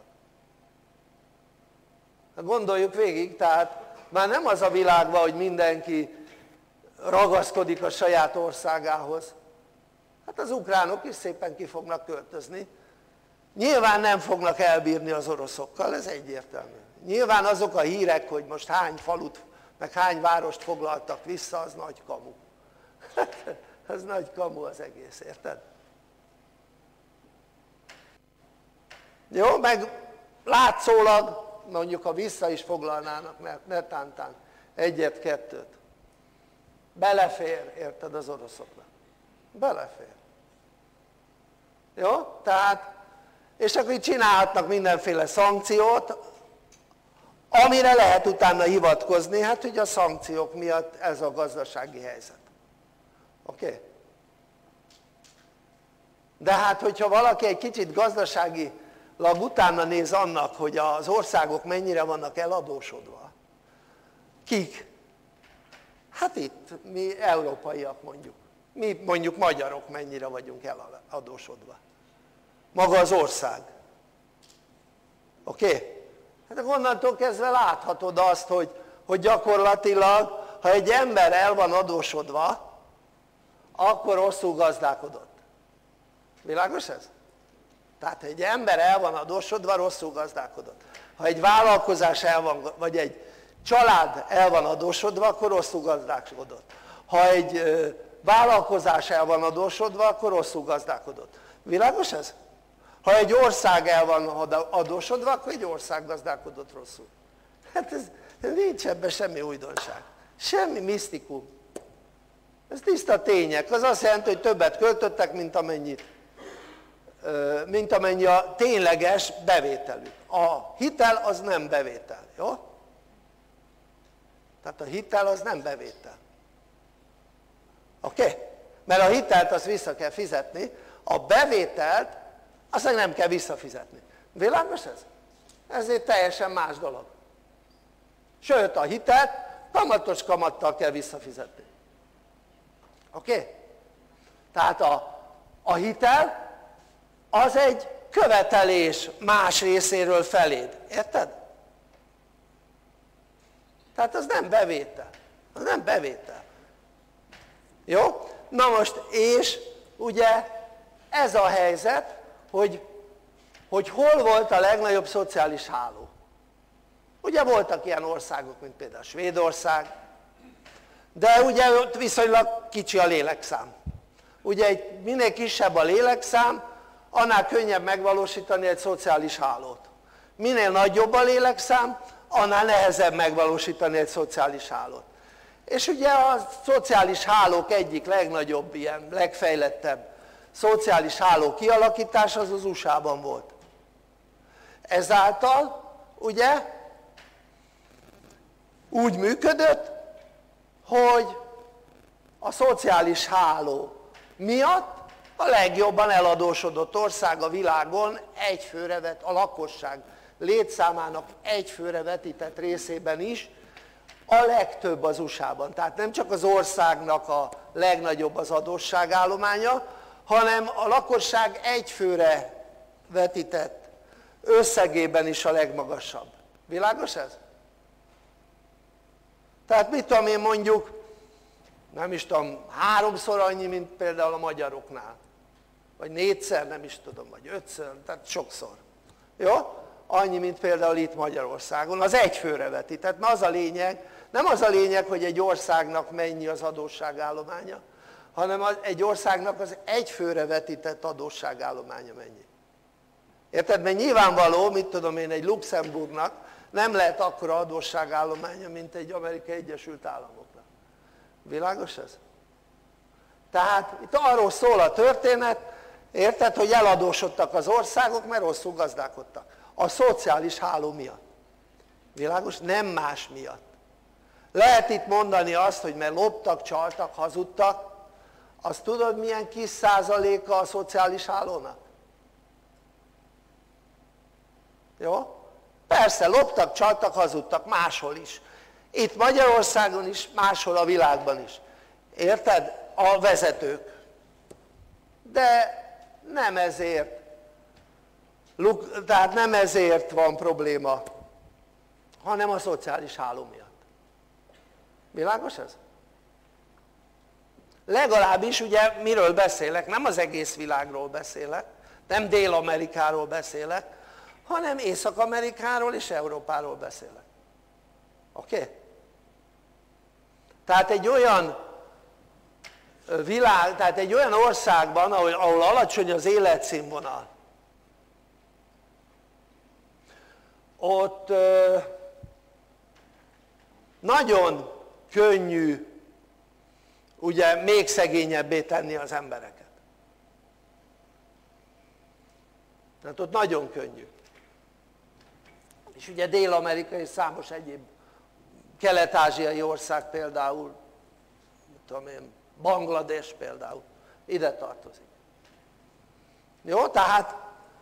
Gondoljuk végig, tehát már nem az a világban, hogy mindenki ragaszkodik a saját országához. Hát az ukránok is szépen ki fognak költözni. Nyilván nem fognak elbírni az oroszokkal, ez egyértelmű. Nyilván azok a hírek, hogy most hány falut, meg hány várost foglaltak vissza, az nagy kamu. Az nagy kamu az egész, érted? Jó, meg látszólag, mondjuk ha vissza is foglalnának netántán egyet-kettőt, belefér, érted, az oroszoknak? Belefér. Jó? Tehát, és akkor így csinálhatnak mindenféle szankciót, amire lehet utána hivatkozni, hát ugye a szankciók miatt ez a gazdasági helyzet. Oké? De hát, hogyha valaki egy kicsit gazdaságilag utána néz annak, hogy az országok mennyire vannak eladósodva. Kik? Hát itt, mi európaiak mondjuk. Mi mondjuk magyarok mennyire vagyunk eladósodva. Maga az ország. Oké? Hát onnantól kezdve láthatod azt, hogy gyakorlatilag, ha egy ember el van adósodva, akkor rosszul gazdálkodott. Világos ez? Tehát ha egy ember el van adósodva, rosszul gazdálkodott. Ha egy vállalkozás el van, vagy egy család el van adósodva, akkor rosszul gazdálkodott. Ha egy vállalkozás el van adósodva, akkor rosszul gazdálkodott. Világos ez? Ha egy ország el van adósodva, akkor egy ország gazdálkodott rosszul. Hát ez nincs ebben semmi újdonság. Semmi misztikum. Ez tiszta tények. Az azt jelenti, hogy többet költöttek, mint amennyi a tényleges bevételük. A hitel az nem bevétel. Jó? Tehát a hitel az nem bevétel. Oké? Mert a hitelt azt vissza kell fizetni, a bevételt azt nem kell visszafizetni. Világos ez? Ez egy teljesen más dolog. Sőt, a hitelt kamatos kamattal kell visszafizetni. Oké? Tehát a hitel az egy követelés más részéről feléd. Érted? Tehát az nem bevétel. Az nem bevétel. Jó? Na most, és ugye ez a helyzet, hogy hol volt a legnagyobb szociális háló. Ugye voltak ilyen országok, mint például Svédország, de ugye ott viszonylag kicsi a lélekszám. Ugye minél kisebb a lélekszám, annál könnyebb megvalósítani egy szociális hálót. Minél nagyobb a lélekszám, annál nehezebb megvalósítani egy szociális hálót. És ugye a szociális hálók egyik legnagyobb, ilyen legfejlettebb szociális háló kialakítás az az USA-ban volt. Ezáltal ugye úgy működött, hogy a szociális háló miatt a legjobban eladósodott ország a világon a lakosság létszámának egyfőre vetített részében is a legtöbb az USA-ban. Tehát nem csak az országnak a legnagyobb az adósságállománya, hanem a lakosság egyfőre vetített összegében is a legmagasabb. Világos ez? Tehát mit tudom én, mondjuk, nem is tudom, 3-szor annyi, mint például a magyaroknál. Vagy 4-szer, nem is tudom, vagy 5-ször, tehát sokszor. Jó? Annyi, mint például itt Magyarországon, az egyfőre vetített. Na az a lényeg, nem az a lényeg, hogy egy országnak mennyi az adósságállománya, hanem egy országnak az egyfőre vetített adósságállománya mennyi. Érted? Mert nyilvánvaló, mit tudom én, egy Luxemburgnak nem lehet akkora adósságállománya, mint egy Amerikai Egyesült Államoknak. Világos ez? Tehát itt arról szól a történet, érted, hogy eladósodtak az országok, mert rosszul gazdálkodtak. A szociális háló miatt. Világos? Nem más miatt. Lehet itt mondani azt, hogy mert loptak, csaltak, hazudtak, azt tudod milyen kis százaléka a szociális hálónak? Jó? Persze loptak, csaltak, hazudtak máshol is. Itt Magyarországon is, máshol a világban is. Érted? A vezetők. De nem ezért, tehát nem ezért van probléma, hanem a szociális háló miatt. Világos ez? Legalábbis ugye miről beszélek, nem az egész világról beszélek, nem Dél-Amerikáról beszélek, hanem Észak-Amerikáról és Európáról beszélek. Oké? Tehát egy olyan tehát egy olyan országban, ahol alacsony az életszínvonal, ott nagyon könnyű ugye még szegényebbé tenni az embereket. Tehát ott nagyon könnyű. És ugye Dél-Amerika és számos egyéb kelet-ázsiai ország például, tudom én, Banglades például, ide tartozik. Jó, tehát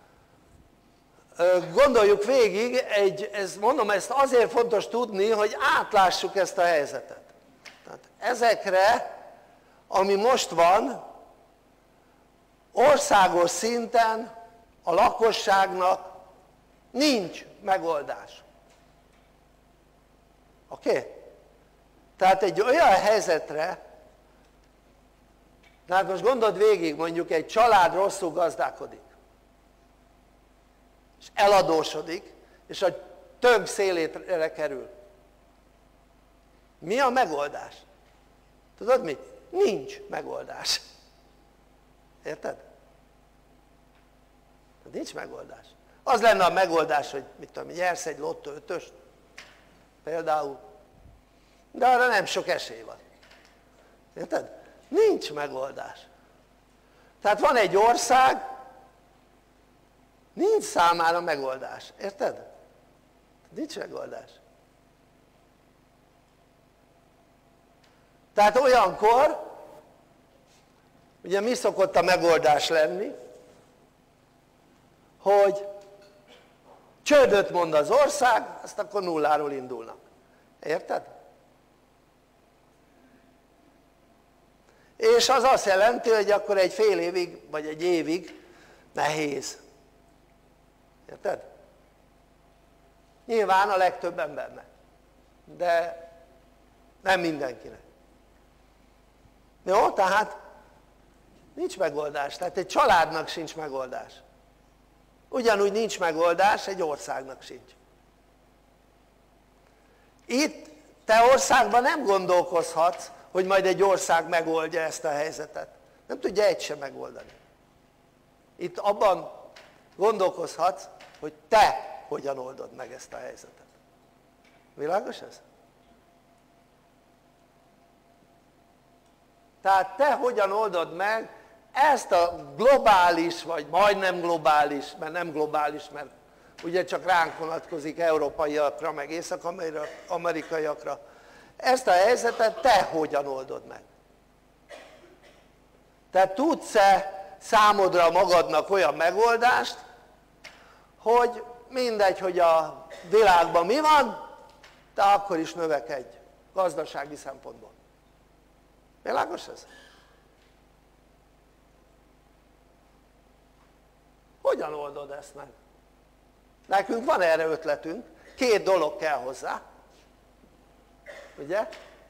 gondoljuk végig, mondom, ezt azért fontos tudni, hogy átlássuk ezt a helyzetet. Tehát ezekre, ami most van, országos szinten a lakosságnak nincs megoldás. Oké? Tehát egy olyan helyzetre, tehát most gondold végig, mondjuk egy család rosszul gazdálkodik, és eladósodik, és a tönk szélére kerül. Mi a megoldás? Tudod mit? Nincs megoldás. Érted? Nincs megoldás. Az lenne a megoldás, hogy mit tudom, nyersz egy lottó ötöst, például, de arra nem sok esély van. Érted? Nincs megoldás. Tehát van egy ország, nincs számára megoldás. Érted? Nincs megoldás. Tehát olyankor, ugye mi szokott a megoldás lenni, hogy csődöt mond az ország, azt akkor nulláról indulnak. Érted? És az azt jelenti, hogy akkor egy fél évig, vagy egy évig nehéz. Érted? Nyilván a legtöbb embernek, de nem mindenkinek. Jó? Tehát nincs megoldás, tehát egy családnak sincs megoldás. Ugyanúgy nincs megoldás egy országnak sincs. Itt te országban nem gondolkozhatsz, hogy majd egy ország megoldja ezt a helyzetet. Nem tudja egy sem megoldani. Itt abban gondolkozhatsz, hogy te hogyan oldod meg ezt a helyzetet. Világos ez? Tehát te hogyan oldod meg ezt a globális, vagy majdnem globális, mert nem globális, mert ugye csak ránk vonatkozik, európaiakra, meg észak-amerikaiakra, ezt a helyzetet te hogyan oldod meg? Te tudsz-e számodra magadnak olyan megoldást, hogy mindegy, hogy a világban mi van, te akkor is növekedj gazdasági szempontból. Világos ez? Hogyan oldod ezt meg? Nekünk van erre ötletünk, 2 dolog kell hozzá, ugye?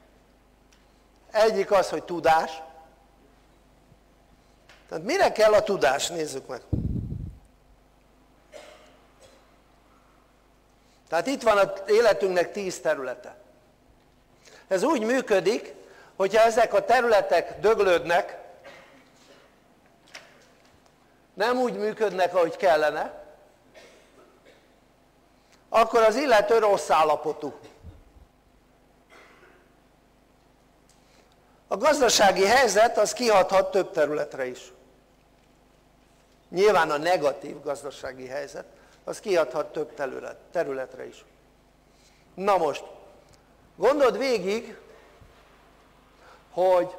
Egyik az, hogy tudás. Tehát mire kell a tudás? Nézzük meg. Tehát itt van az életünknek 10 területe. Ez úgy működik, hogyha ezek a területek döglődnek, nem úgy működnek, ahogy kellene, akkor az illető rossz állapotú. A gazdasági helyzet az kihathat több területre is. Nyilván a negatív gazdasági helyzet az kihathat több területre is. Na most, Gondold végig, hogy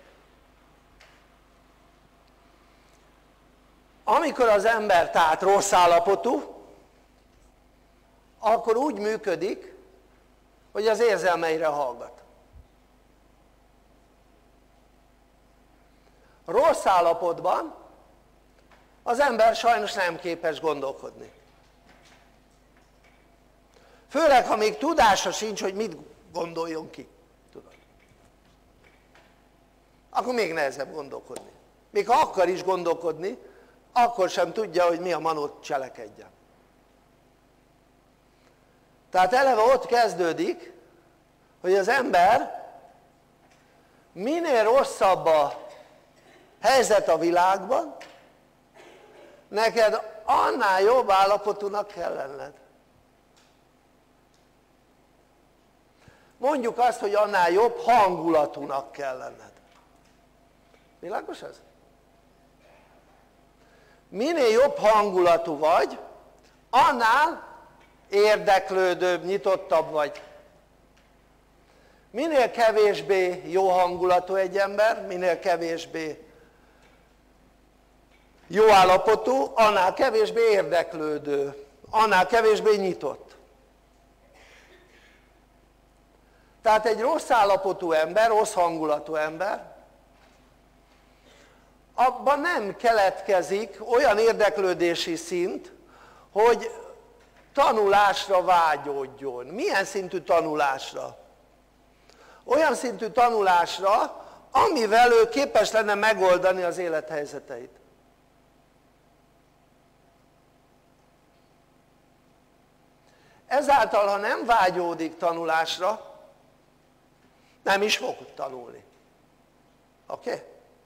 amikor az ember tehát rossz állapotú, akkor úgy működik, hogy az érzelmeire hallgat. Rossz állapotban az ember sajnos nem képes gondolkodni. Főleg, ha még tudása sincs, hogy mit gondoljon ki. Tudod. Akkor még nehezebb gondolkodni. Még ha akar is gondolkodni, akkor sem tudja, hogy mi a manót cselekedjen. Tehát eleve ott kezdődik, hogy az ember minél rosszabb a helyzet a világban, neked annál jobb állapotúnak kell lenned. Mondjuk azt, hogy annál jobb hangulatúnak kell lenned. Világos ez? Minél jobb hangulatú vagy, annál érdeklődőbb, nyitottabb vagy. Minél kevésbé jó hangulatú egy ember, minél kevésbé jó állapotú, annál kevésbé érdeklődő, annál kevésbé nyitott. Tehát egy rossz állapotú ember, rossz hangulatú ember, abban nem keletkezik olyan érdeklődési szint, hogy tanulásra vágyódjon. Milyen szintű tanulásra? Olyan szintű tanulásra, amivel ő képes lenne megoldani az élethelyzeteit. Ezáltal, ha nem vágyódik tanulásra, nem is fog tanulni. Oké?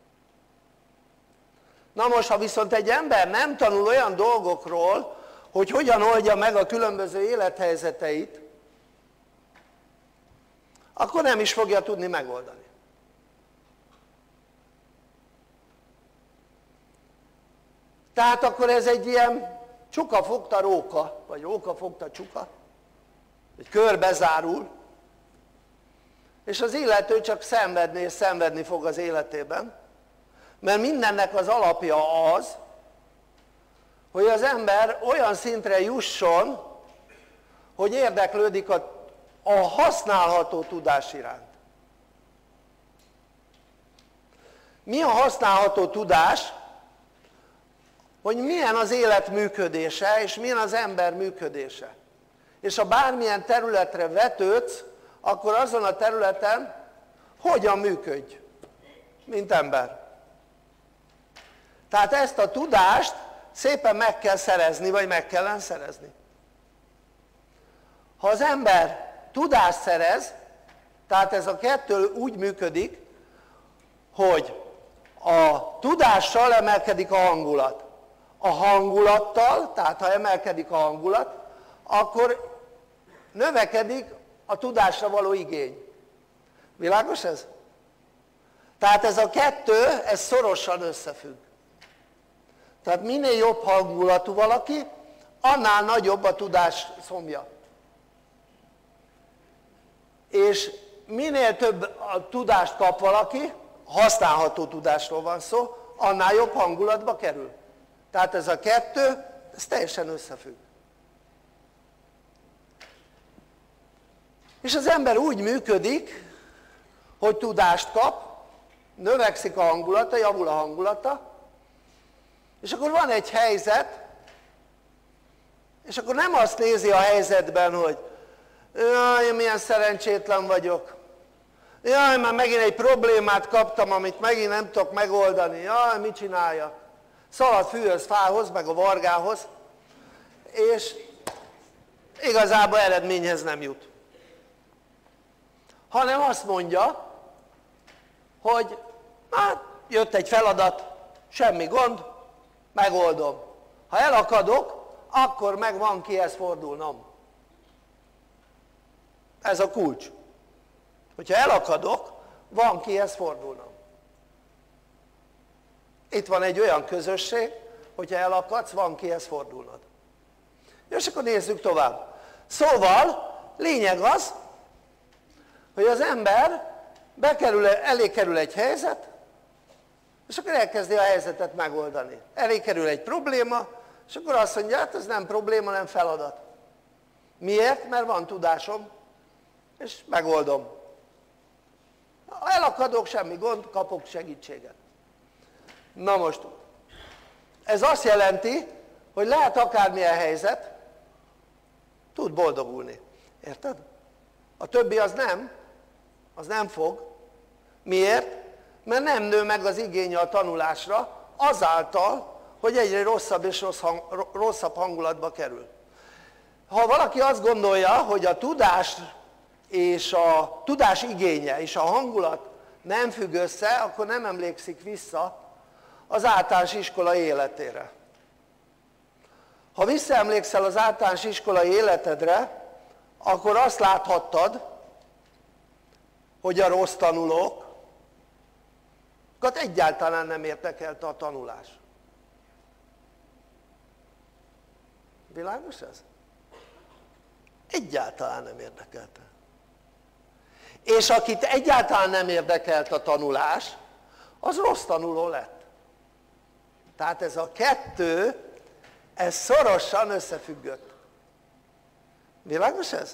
Na most, ha viszont egy ember nem tanul olyan dolgokról, hogy hogyan oldja meg a különböző élethelyzeteit, akkor nem is fogja tudni megoldani. Tehát akkor ez egy ilyen csuka fogta róka, vagy róka fogta csuka, egy körbe zárul, és az illető csak szenvedni és szenvedni fog az életében, mert mindennek az alapja az, hogy az ember olyan szintre jusson, hogy érdeklődik a használható tudás iránt. Mi a használható tudás? Hogy milyen az élet működése, és milyen az ember működése. És ha bármilyen területre vetődsz, akkor azon a területen hogyan működj, mint ember. Tehát ezt a tudást szépen meg kell szerezni, vagy meg kellene szerezni. Ha az ember tudást szerez, tehát ez a kettő úgy működik, hogy a tudással emelkedik a hangulat. A hangulattal, tehát ha emelkedik a hangulat, akkor növekedik a tudásra való igény. Világos ez? Tehát ez a kettő, ez szorosan összefügg. Tehát minél jobb hangulatú valaki, annál nagyobb a tudás szomja. És minél több a tudást kap valaki, használható tudásról van szó, annál jobb hangulatba kerül. Tehát ez a kettő, ez teljesen összefügg. És az ember úgy működik, hogy tudást kap, növekszik a hangulata, javul a hangulata, és akkor van egy helyzet, és akkor nem azt nézi a helyzetben, hogy jaj, milyen szerencsétlen vagyok, jaj, már megint egy problémát kaptam, amit megint nem tudok megoldani, jaj, mit csináljak? Szalad fűhöz, fához, meg a vargához, és igazából eredményhez nem jut. Hanem azt mondja, hogy hát jött egy feladat, semmi gond, megoldom. Ha elakadok, akkor meg van kihez fordulnom. Ez a kulcs. Hogyha elakadok, van kihez fordulnom. Itt van egy olyan közösség, hogyha elakadsz, van kihez fordulnod. És akkor nézzük tovább. Szóval, lényeg az, hogy az ember elé kerül egy helyzet, és akkor elkezdi a helyzetet megoldani. Elé kerül egy probléma, és akkor azt mondja, hát ez nem probléma, hanem feladat. Miért? Mert van tudásom, és megoldom. Ha elakadok, semmi gond, kapok segítséget. Na most, ez azt jelenti, hogy lehet akármilyen helyzet, tud boldogulni. Érted? A többi az nem fog. Miért? Mert nem nő meg az igénye a tanulásra azáltal, hogy egyre rosszabb és rosszabb hangulatba kerül. Ha valaki azt gondolja, hogy a tudás és a tudás igénye és a hangulat nem függ össze, akkor nem emlékszik vissza az általános iskola életére. Ha visszaemlékszel az általános iskolai életedre, akkor azt láthattad, hogy a rossz tanulókat egyáltalán nem érdekelte a tanulás. Világos ez? Egyáltalán nem érdekelte. És akit egyáltalán nem érdekelt a tanulás, az rossz tanuló lett. Tehát ez a kettő, ez szorosan összefüggött. Világos ez?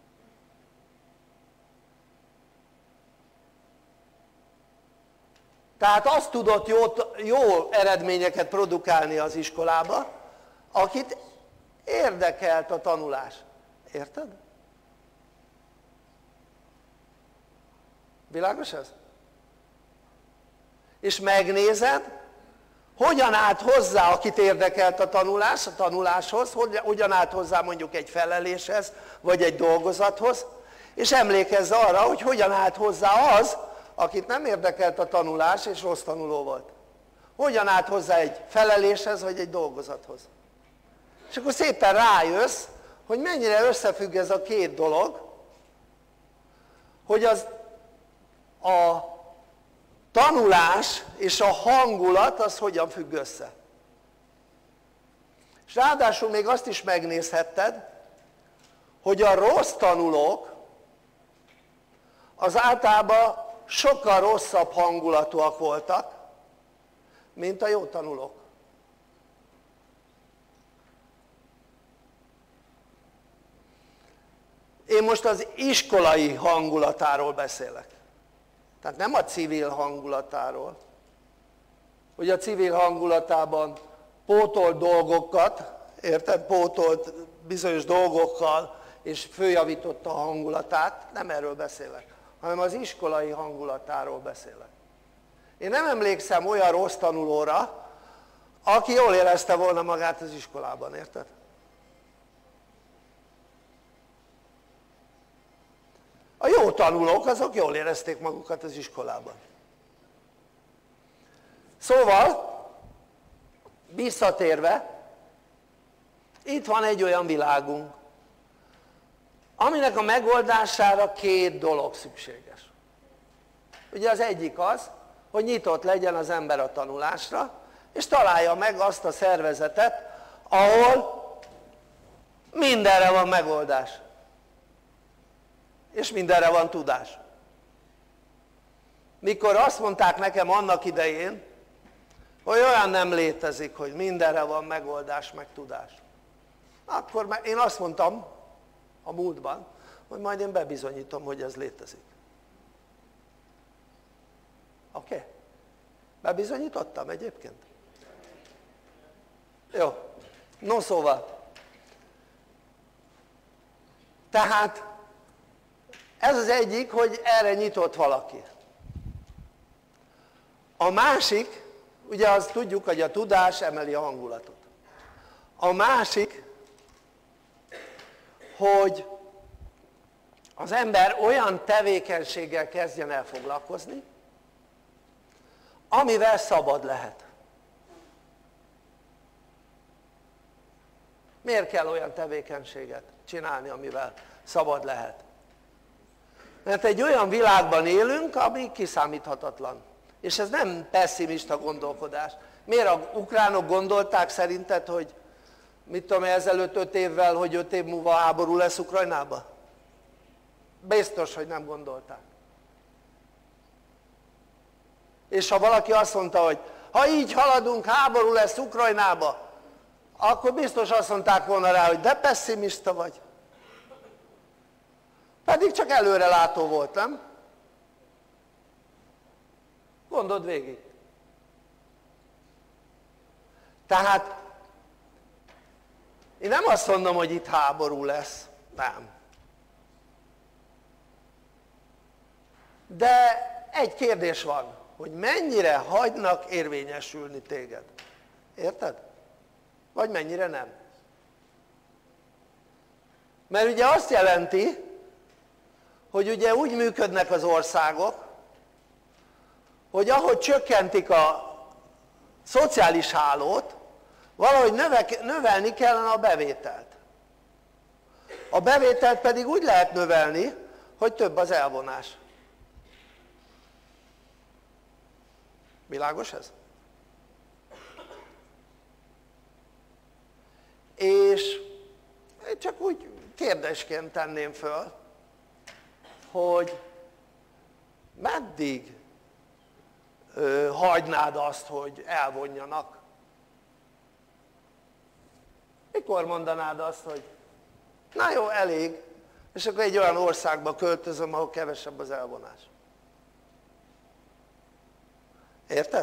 Tehát azt tudott jó eredményeket produkálni az iskolába, akit érdekelt a tanulás. Érted? Világos ez? És megnézed, hogyan állt hozzá, akit érdekelt a tanuláshoz, hogyan állt hozzá mondjuk egy feleléshez, vagy egy dolgozathoz, és emlékezz arra, hogy hogyan állt hozzá az, akit nem érdekelt a tanulás, és rossz tanuló volt. Hogyan állt hozzá egy feleléshez, vagy egy dolgozathoz. És akkor szépen rájössz, hogy mennyire összefügg ez a két dolog, hogy a tanulás és a hangulat az hogyan függ össze. És ráadásul még azt is megnézhetted, hogy a rossz tanulók az általában sokkal rosszabb hangulatúak voltak, mint a jó tanulók. Én most az iskolai hangulatáról beszélek. Tehát nem a civil hangulatáról, hogy a civil hangulatában pótolt dolgokat, érted? Pótolt bizonyos dolgokkal, és följavította a hangulatát, nem erről beszélek, hanem az iskolai hangulatáról beszélek. Én nem emlékszem olyan rossz tanulóra, aki jól érezte volna magát az iskolában, érted? A jó tanulók azok jól érezték magukat az iskolában. Szóval, visszatérve, itt van egy olyan világunk, aminek a megoldására két dolog szükséges. Ugye az egyik az, hogy nyitott legyen az ember a tanulásra, és találja meg azt a szervezetet, ahol mindenre van megoldás. És mindenre van tudás. Mikor azt mondták nekem annak idején, hogy olyan nem létezik, hogy mindenre van megoldás, meg tudás, akkor én azt mondtam a múltban, hogy majd én bebizonyítom, hogy ez létezik. Oké? Bebizonyítottam egyébként? Jó. No szóval. Tehát ez az egyik, hogy erre nyitott valaki. A másik, ugye azt tudjuk, hogy a tudás emeli a hangulatot. A másik, hogy az ember olyan tevékenységgel kezdjen el foglalkozni, amivel szabad lehet. Miért kell olyan tevékenységet csinálni, amivel szabad lehet? Mert egy olyan világban élünk, ami kiszámíthatatlan. És ez nem pesszimista gondolkodás. Miért az ukránok gondolták szerinted, hogy mit tudom, ezelőtt 5 évvel, hogy 5 év múlva háború lesz Ukrajnában? Biztos, hogy nem gondolták. És ha valaki azt mondta, hogy ha így haladunk, háború lesz Ukrajnába, akkor biztos azt mondták volna rá, hogy de pesszimista vagy. Pedig csak előrelátó volt, nem? Gondold végig. Tehát én nem azt mondom, hogy itt háború lesz, nem. De egy kérdés van, hogy mennyire hagynak érvényesülni téged. Érted? Vagy mennyire nem. Mert ugye azt jelenti, hogy ugye úgy működnek az országok, hogy ahogy csökkentik a szociális hálót, valahogy növelni kellene a bevételt. A bevételt pedig úgy lehet növelni, hogy több az elvonás. Világos ez? És csak úgy kérdésként tenném föl, hogy meddig hagynád azt, hogy elvonjanak? Mikor mondanád azt, hogy na jó, elég, és akkor egy olyan országba költözöm, ahol kevesebb az elvonás? Érted?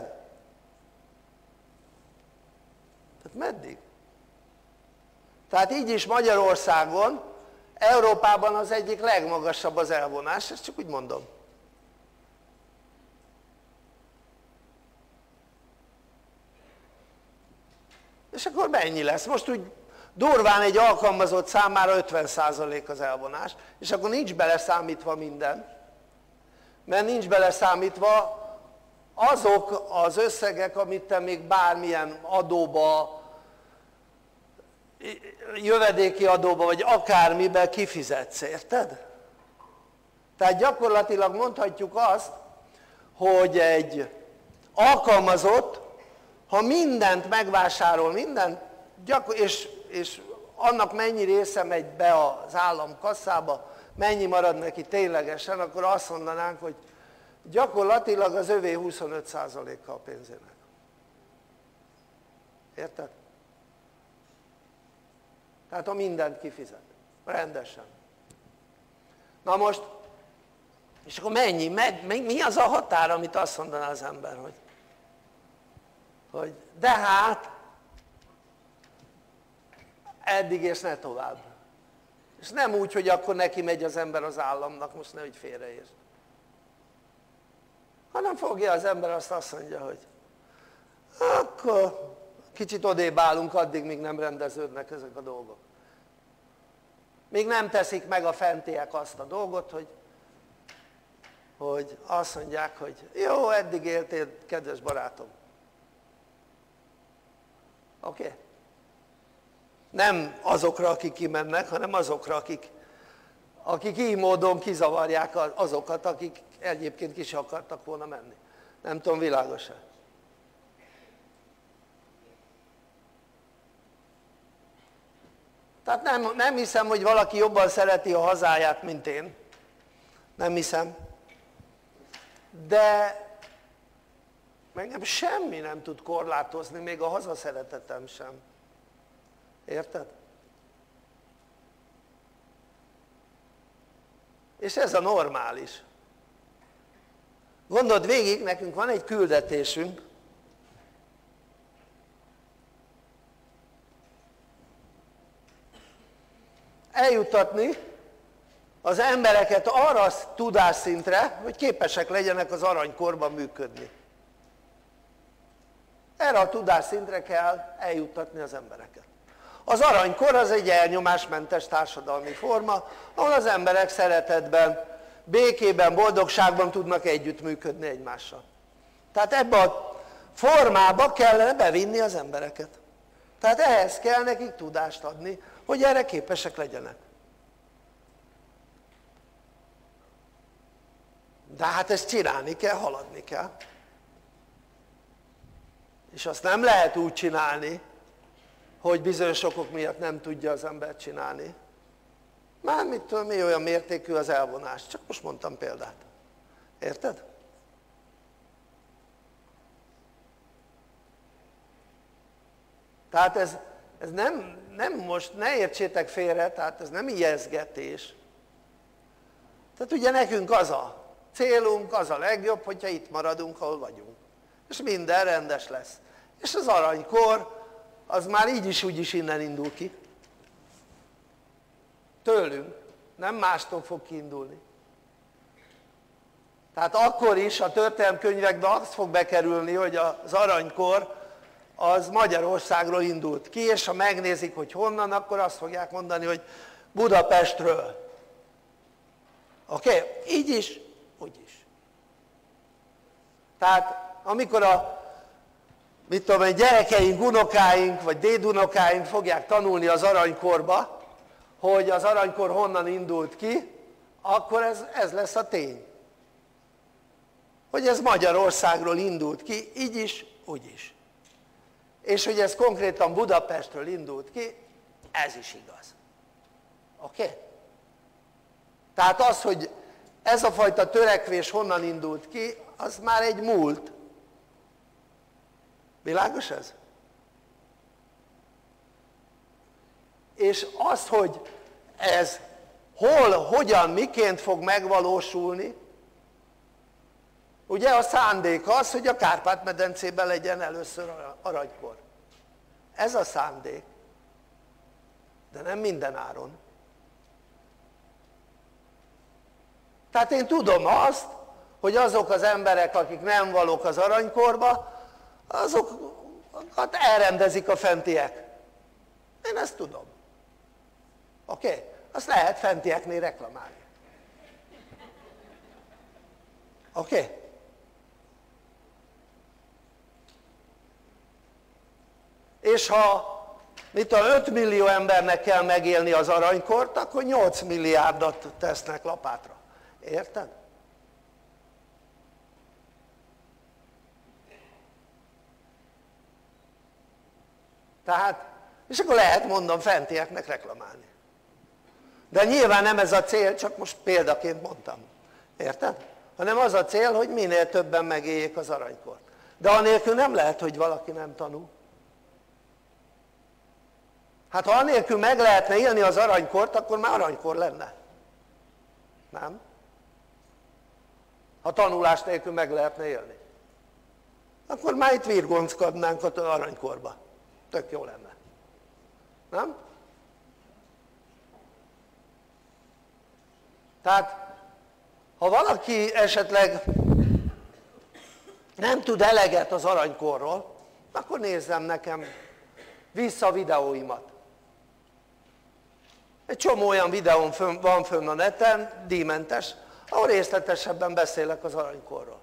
Tehát meddig? Tehát így is Magyarországon, Európában az egyik legmagasabb az elvonás, ezt csak úgy mondom. És akkor mennyi lesz? Most úgy durván egy alkalmazott számára 50% az elvonás, és akkor nincs beleszámítva minden, mert nincs beleszámítva azok az összegek, amit te még bármilyen adóba, jövedéki adóba, vagy akármiben kifizetsz, érted? Tehát gyakorlatilag mondhatjuk azt, hogy egy alkalmazott, ha mindent megvásárol, mindent, és annak mennyi része megy be az állam kasszába, mennyi marad neki ténylegesen, akkor azt mondanánk, hogy gyakorlatilag az övé 25%-a a pénzének. Érted? Tehát ha mindent kifizet, rendesen. Na most, és akkor mennyi? Mi az a határ, amit azt mondaná az ember, hogy de hát eddig és ne tovább. És nem úgy, hogy akkor neki megy az ember az államnak, most nehogy félreértsd. Hanem fogja az ember, azt mondja, hogy akkor kicsit odébb állunk addig, míg nem rendeződnek ezek a dolgok. Még nem teszik meg a fentiek azt a dolgot, hogy azt mondják, hogy jó, eddig éltél, kedves barátom. Oké? Okay? Nem azokra, akik kimennek, hanem azokra, akik így módon kizavarják azokat, akik egyébként ki se akartak volna menni. Nem tudom, világos-e? Tehát nem hiszem, hogy valaki jobban szereti a hazáját, mint én. Nem hiszem. De engem semmi nem tud korlátozni, még a hazaszeretetem sem. Érted? És ez a normális. Gondold végig, nekünk van egy küldetésünk, eljuttatni az embereket arra a tudásszintre, hogy képesek legyenek az aranykorban működni. Erre a tudásszintre kell eljuttatni az embereket. Az aranykor az egy elnyomásmentes társadalmi forma, ahol az emberek szeretetben, békében, boldogságban tudnak együttműködni egymással. Tehát ebbe a formába kellene bevinni az embereket. Tehát ehhez kell nekik tudást adni, hogy erre képesek legyenek. De hát ezt csinálni kell, haladni kell. És azt nem lehet úgy csinálni, hogy bizonyos okok miatt nem tudja az ember csinálni. Már mit tudom, mi olyan mértékű az elvonás, csak most mondtam példát. Érted? Tehát ez nem most, ne értsétek félre, tehát ez nem ijesztgetés. Tehát ugye nekünk az a célunk, az a legjobb, hogyha itt maradunk, ahol vagyunk. És minden rendes lesz. És az aranykor, az már így is úgy is innen indul ki. Tőlünk, nem mástól fog kiindulni. Tehát akkor is a történelemkönyvekben az fog bekerülni, hogy az aranykor az Magyarországról indult ki, és ha megnézik, hogy honnan, akkor azt fogják mondani, hogy Budapestről. Oké? Így is, úgy is. Tehát amikor mit tudom én, gyerekeink, unokáink vagy dédunokáink fogják tanulni az aranykorba, hogy az aranykor honnan indult ki, akkor ez lesz a tény. Hogy ez Magyarországról indult ki, így is, úgy is. És hogy ez konkrétan Budapestről indult ki, ez is igaz. Oké? Tehát az, hogy ez a fajta törekvés honnan indult ki, az már egy múlt. Világos ez? És az, hogy ez hol, hogyan, miként fog megvalósulni, ugye a szándék az, hogy a Kárpát-medencében legyen először aranykor. Ez a szándék, de nem minden áron. Tehát én tudom azt, hogy azok az emberek, akik nem valók az aranykorba, azokat elrendezik a fentiek. Én ezt tudom. Oké? Azt lehet fentieknél reklamálni. Oké? És ha mit a 5 millió embernek kell megélni az aranykort, akkor 8 milliárdot tesznek lapátra. Érted? Tehát, és akkor lehet, mondom, fentieknek reklamálni. De nyilván nem ez a cél, csak most példaként mondtam. Érted? Hanem az a cél, hogy minél többen megéljék az aranykort. De anélkül nem lehet, hogy valaki nem tanul. Hát ha anélkül meg lehetne élni az aranykort, akkor már aranykor lenne. Nem? Ha tanulás nélkül meg lehetne élni. Akkor már itt virgonckodnánk az aranykorba. Tök jó lenne. Nem? Tehát, ha valaki esetleg nem tud eleget az aranykorról, akkor nézzem nekem vissza a videóimat. Egy csomó olyan videóm van fönn a neten, díjmentes, ahol részletesebben beszélek az aranykorról.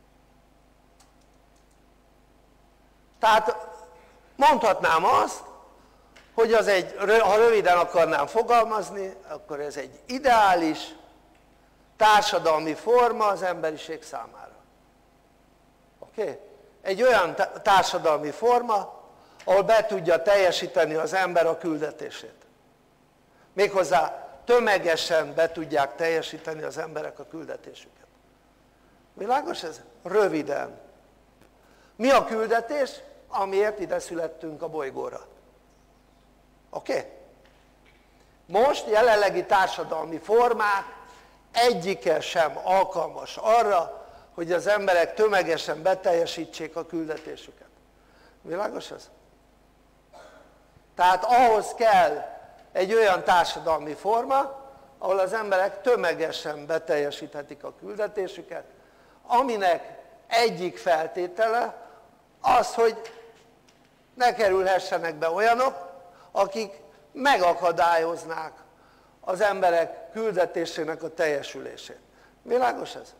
Tehát mondhatnám azt, hogy az egy, ha röviden akarnám fogalmazni, akkor ez egy ideális társadalmi forma az emberiség számára. Oké? Egy olyan társadalmi forma, ahol be tudja teljesíteni az ember a küldetését. Méghozzá tömegesen be tudják teljesíteni az emberek a küldetésüket. Világos ez? Röviden. Mi a küldetés? Amiért ide születtünk a bolygóra. Oké? Most jelenlegi társadalmi formák egyike sem alkalmas arra, hogy az emberek tömegesen beteljesítsék a küldetésüket. Világos ez? Tehát ahhoz kell egy olyan társadalmi forma, ahol az emberek tömegesen beteljesíthetik a küldetésüket, aminek egyik feltétele az, hogy ne kerülhessenek be olyanok, akik megakadályoznák az emberek küldetésének a teljesülését. Világos ez?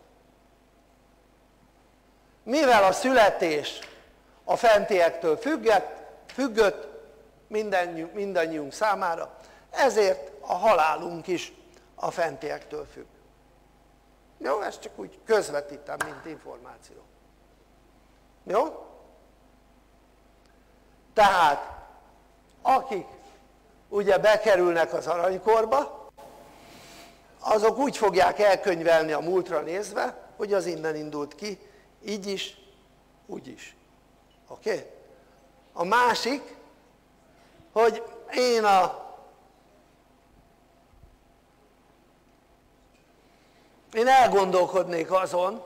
Mivel a születés a fentiektől függött mindannyiunk számára, ezért a halálunk is a fentiektől függ. Jó? Ezt csak úgy közvetítem, mint információ. Jó? Tehát, akik ugye bekerülnek az aranykorba, azok úgy fogják elkönyvelni a múltra nézve, hogy az innen indult ki, így is, úgy is. Oké? A másik, hogy én elgondolkodnék azon,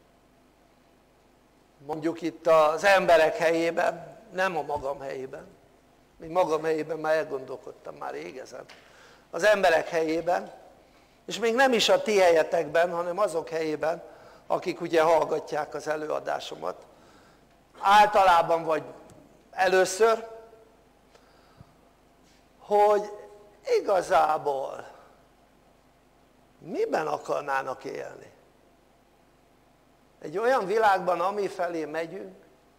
mondjuk itt az emberek helyében, nem a magam helyében, még magam helyében már elgondolkodtam már rég ezen, az emberek helyében, és még nem is a ti helyetekben, hanem azok helyében, akik ugye hallgatják az előadásomat, általában vagy először, hogy igazából miben akarnának élni? Egy olyan világban, ami felé megyünk,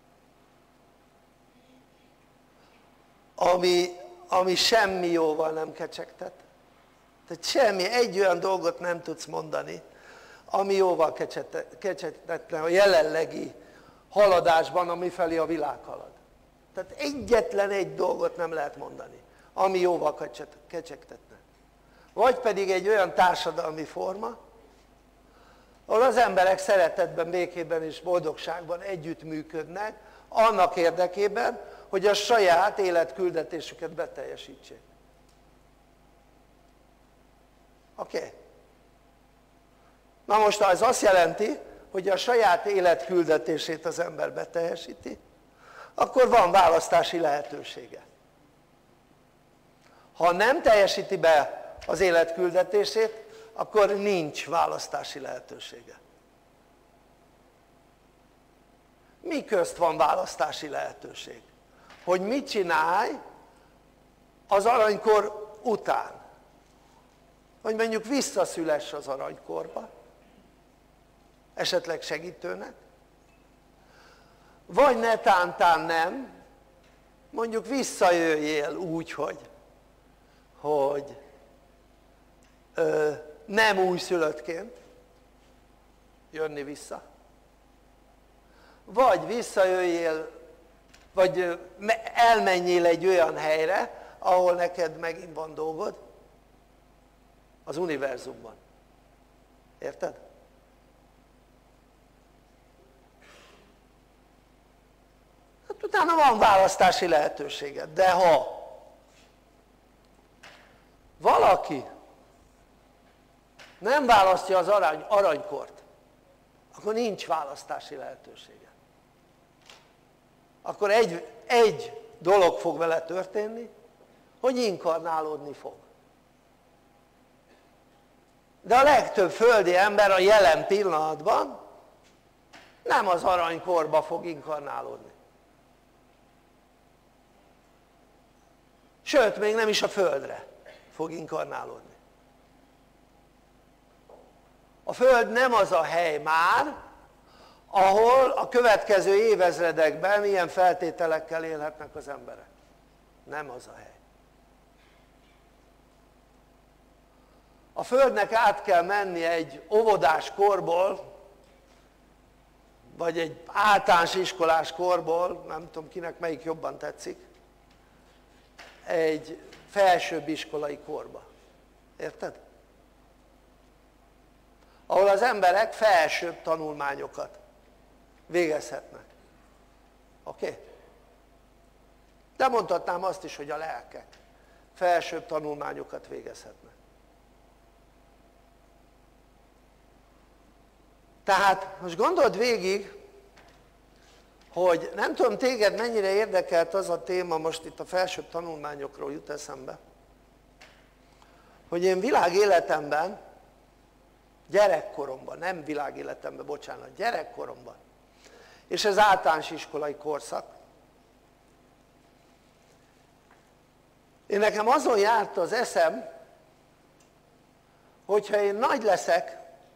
ami semmi jóval nem kecsegtet. Tehát semmi, egy olyan dolgot nem tudsz mondani, ami jóval kecsegtetne a jelenlegi haladásban, ami felé a világ halad. Tehát egyetlen egy dolgot nem lehet mondani, ami jóval kecsegtetne. Vagy pedig egy olyan társadalmi forma, ahol az emberek szeretetben, békében és boldogságban együttműködnek, annak érdekében, hogy a saját életküldetésüket beteljesítsék. Oké? Na most, ha ez azt jelenti, hogy a saját életküldetését az ember beteljesíti, akkor van választási lehetősége. Ha nem teljesíti be az életküldetését, akkor nincs választási lehetősége. Mi közt van választási lehetőség? Hogy mit csinálj az aranykor után? Hogy mondjuk visszaszüless az aranykorba, esetleg segítőnek, vagy netántán nem, mondjuk visszajöjjél úgy, hogy nem újszülöttként jönni vissza, vagy visszajöjjél, vagy elmenjél egy olyan helyre, ahol neked megint van dolgod, az univerzumban. Érted? Hát utána van választási lehetőséged, de ha valaki nem választja az aranykort, akkor nincs választási lehetősége. Akkor egy dolog fog vele történni, hogy inkarnálódni fog. De a legtöbb földi ember a jelen pillanatban nem az aranykorba fog inkarnálódni. Sőt, még nem is a földre fog inkarnálódni. A föld nem az a hely már, ahol a következő évezredekben ilyen feltételekkel élhetnek az emberek. Nem az a hely. A földnek át kell menni egy óvodás korból, vagy egy általános iskolás korból, nem tudom kinek melyik jobban tetszik, egy felsőbb iskolai korba. Érted? Ahol az emberek felsőbb tanulmányokat végezhetnek. Oké? De mondhatnám azt is, hogy a lelkek felsőbb tanulmányokat végezhetnek. Tehát most gondold végig, hogy nem tudom téged mennyire érdekelt az a téma, most itt a felsőbb tanulmányokról jut eszembe, hogy én világéletemben, gyerekkoromban, nem világéletemben, bocsánat, gyerekkoromban, és ez általános iskolai korszak, én nekem azon járt az eszem, hogyha én nagy leszek,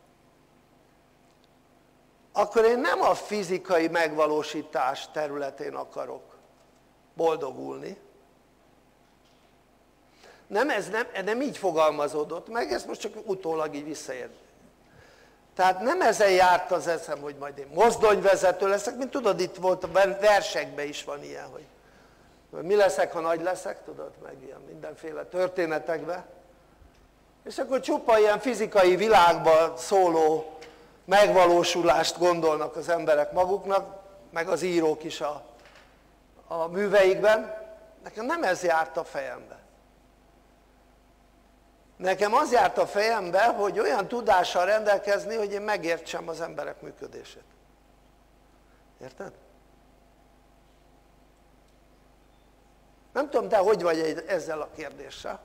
akkor én nem a fizikai megvalósítás területén akarok boldogulni. Nem így fogalmazódott meg, ez most csak utólag így visszaér. Tehát nem ezen járt az eszem, hogy majd én mozdonyvezető leszek, mint tudod, itt volt a versekben is van ilyen, hogy mi leszek, ha nagy leszek, tudod, meg ilyen mindenféle történetekben. És akkor csupa ilyen fizikai világban szóló megvalósulást gondolnak az emberek maguknak, meg az írók is a műveikben. Nekem nem ez járt a fejembe. Nekem az járt a fejembe, hogy olyan tudással rendelkezni, hogy én megértsem az emberek működését. Érted? Nem tudom, te hogy vagy ezzel a kérdéssel.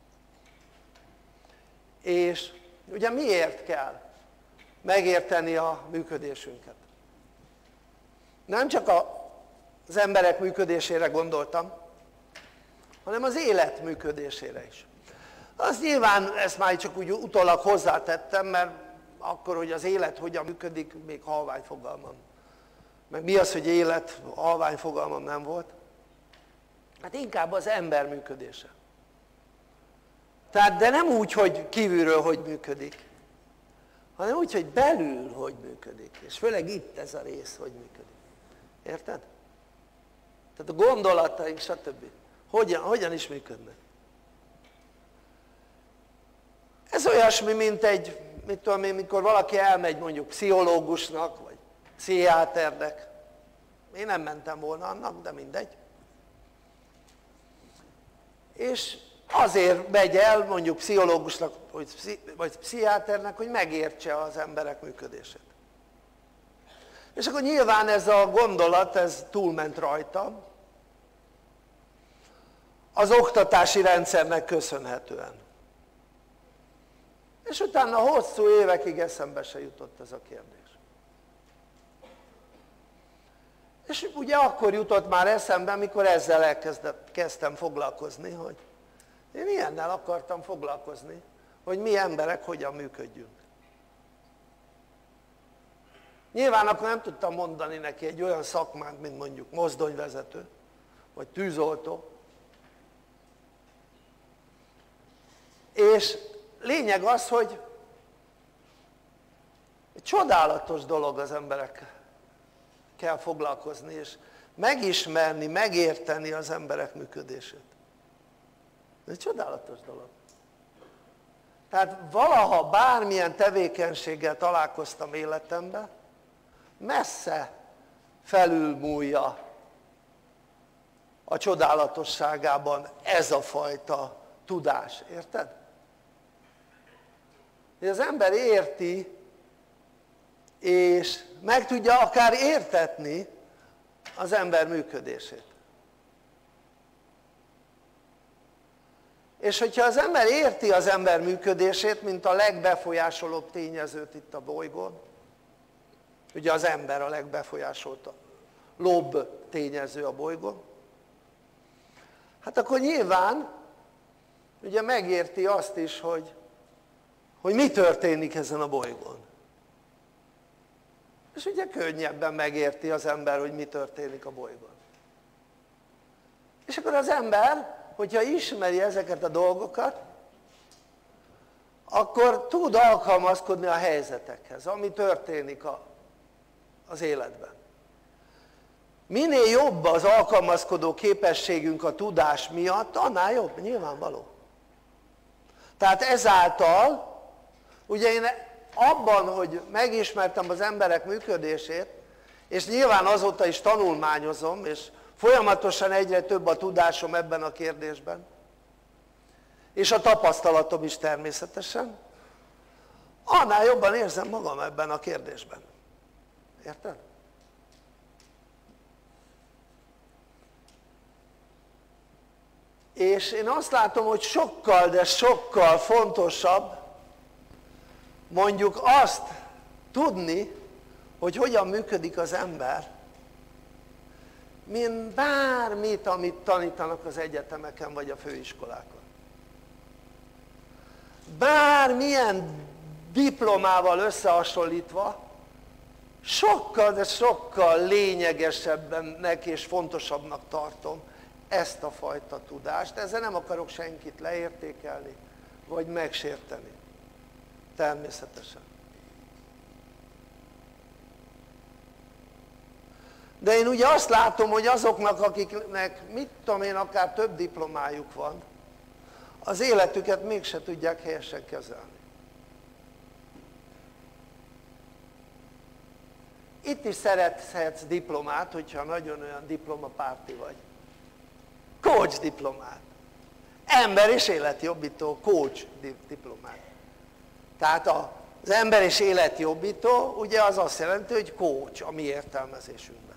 És ugye miért kell megérteni a működésünket? Nem csak az emberek működésére gondoltam, hanem az élet működésére is. Az nyilván ezt már csak úgy utólag hozzátettem, mert akkor, hogy az élet hogyan működik, még halvány fogalmam. Meg mi az, hogy élet, halvány fogalmam nem volt. Hát inkább az ember működése. Tehát, de nem úgy, hogy kívülről hogy működik, hanem úgy, hogy belül hogy működik. És főleg itt ez a rész, hogy működik. Érted? Tehát a gondolataink, stb. Hogyan is működnek? Ez olyasmi, mint mit tudom én, mikor valaki elmegy mondjuk pszichológusnak, vagy pszichiáternek. Én nem mentem volna annak, de mindegy. És azért megy el mondjuk pszichológusnak, vagy pszichiáternek, hogy megértse az emberek működését. És akkor nyilván ez a gondolat, ez túlment rajta, az oktatási rendszernek köszönhetően. És utána hosszú évekig eszembe se jutott ez a kérdés. És ugye akkor jutott már eszembe, amikor ezzel elkezdtem foglalkozni, hogy én ilyennel akartam foglalkozni, hogy mi emberek hogyan működjünk. Nyilván akkor nem tudtam mondani neki egy olyan szakmát, mint mondjuk mozdonyvezető, vagy tűzoltó. És lényeg az, hogy csodálatos dolog az emberekkel foglalkozni, és megismerni, megérteni az emberek működését. Ez csodálatos dolog. Tehát valaha bármilyen tevékenységgel találkoztam életemben, messze felülmúlja a csodálatosságában ez a fajta tudás, érted? Hogy az ember érti, és meg tudja akár értetni az ember működését. És hogyha az ember érti az ember működését, mint a legbefolyásolóbb tényezőt itt a bolygón, ugye az ember a legbefolyásolóbb tényező a bolygón, hát akkor nyilván ugye megérti azt is, hogy mi történik ezen a bolygón. És ugye könnyebben megérti az ember, hogy mi történik a bolygón. És akkor az ember, hogyha ismeri ezeket a dolgokat, akkor tud alkalmazkodni a helyzetekhez, ami történik az életben. Minél jobb az alkalmazkodó képességünk a tudás miatt, annál jobb, nyilvánvaló. Tehát ezáltal, ugye én abban, hogy megismertem az emberek működését, és nyilván azóta is tanulmányozom, és folyamatosan egyre több a tudásom ebben a kérdésben, és a tapasztalatom is természetesen, annál jobban érzem magam ebben a kérdésben. Érted? És én azt látom, hogy sokkal, de sokkal fontosabb mondjuk azt tudni, hogy hogyan működik az ember, mint bármit, amit tanítanak az egyetemeken vagy a főiskolákon. Bármilyen diplomával összehasonlítva, sokkal, de sokkal lényegesebbennek és fontosabbnak tartom ezt a fajta tudást. Ezzel nem akarok senkit leértékelni, vagy megsérteni. Természetesen. De én ugye azt látom, hogy azoknak, akiknek mit tudom én, akár több diplomájuk van, az életüket mégse tudják helyesen kezelni. Itt is szerethetsz diplomát, hogyha nagyon olyan diplomapárti vagy. Coach diplomát. Ember és életjobbító coach diplomát. Tehát az ember és életjobbító, ugye az azt jelenti, hogy coach a mi értelmezésünkben.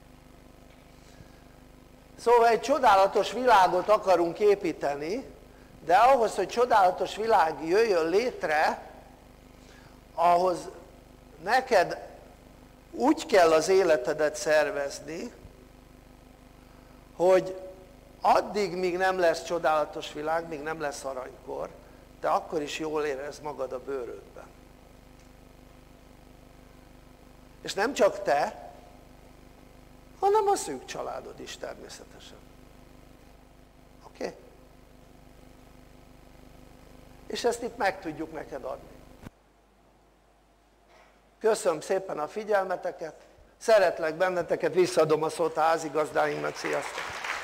Szóval egy csodálatos világot akarunk építeni, de ahhoz, hogy csodálatos világ jöjjön létre, ahhoz neked úgy kell az életedet szervezni, hogy addig, míg nem lesz csodálatos világ, míg nem lesz aranykor, te akkor is jól érezd magad a bőrödben. És nem csak te, hanem a szűk családod is természetesen. Oké? És ezt itt meg tudjuk neked adni. Köszönöm szépen a figyelmeteket, szeretlek benneteket, visszaadom a szót a házigazdáinknak, sziasztok!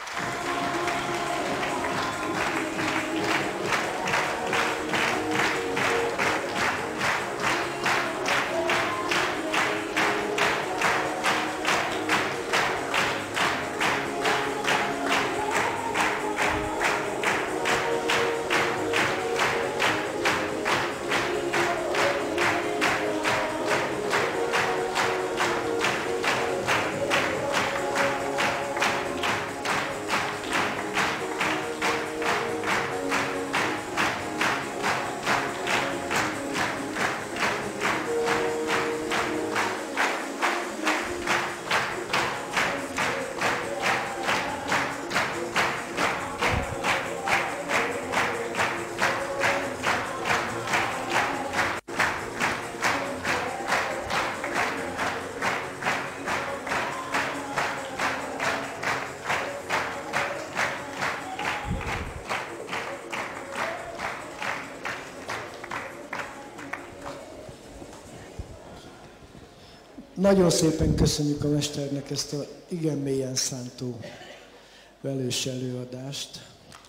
Nagyon szépen köszönjük a mesternek ezt a igen mélyen szántó velős előadást.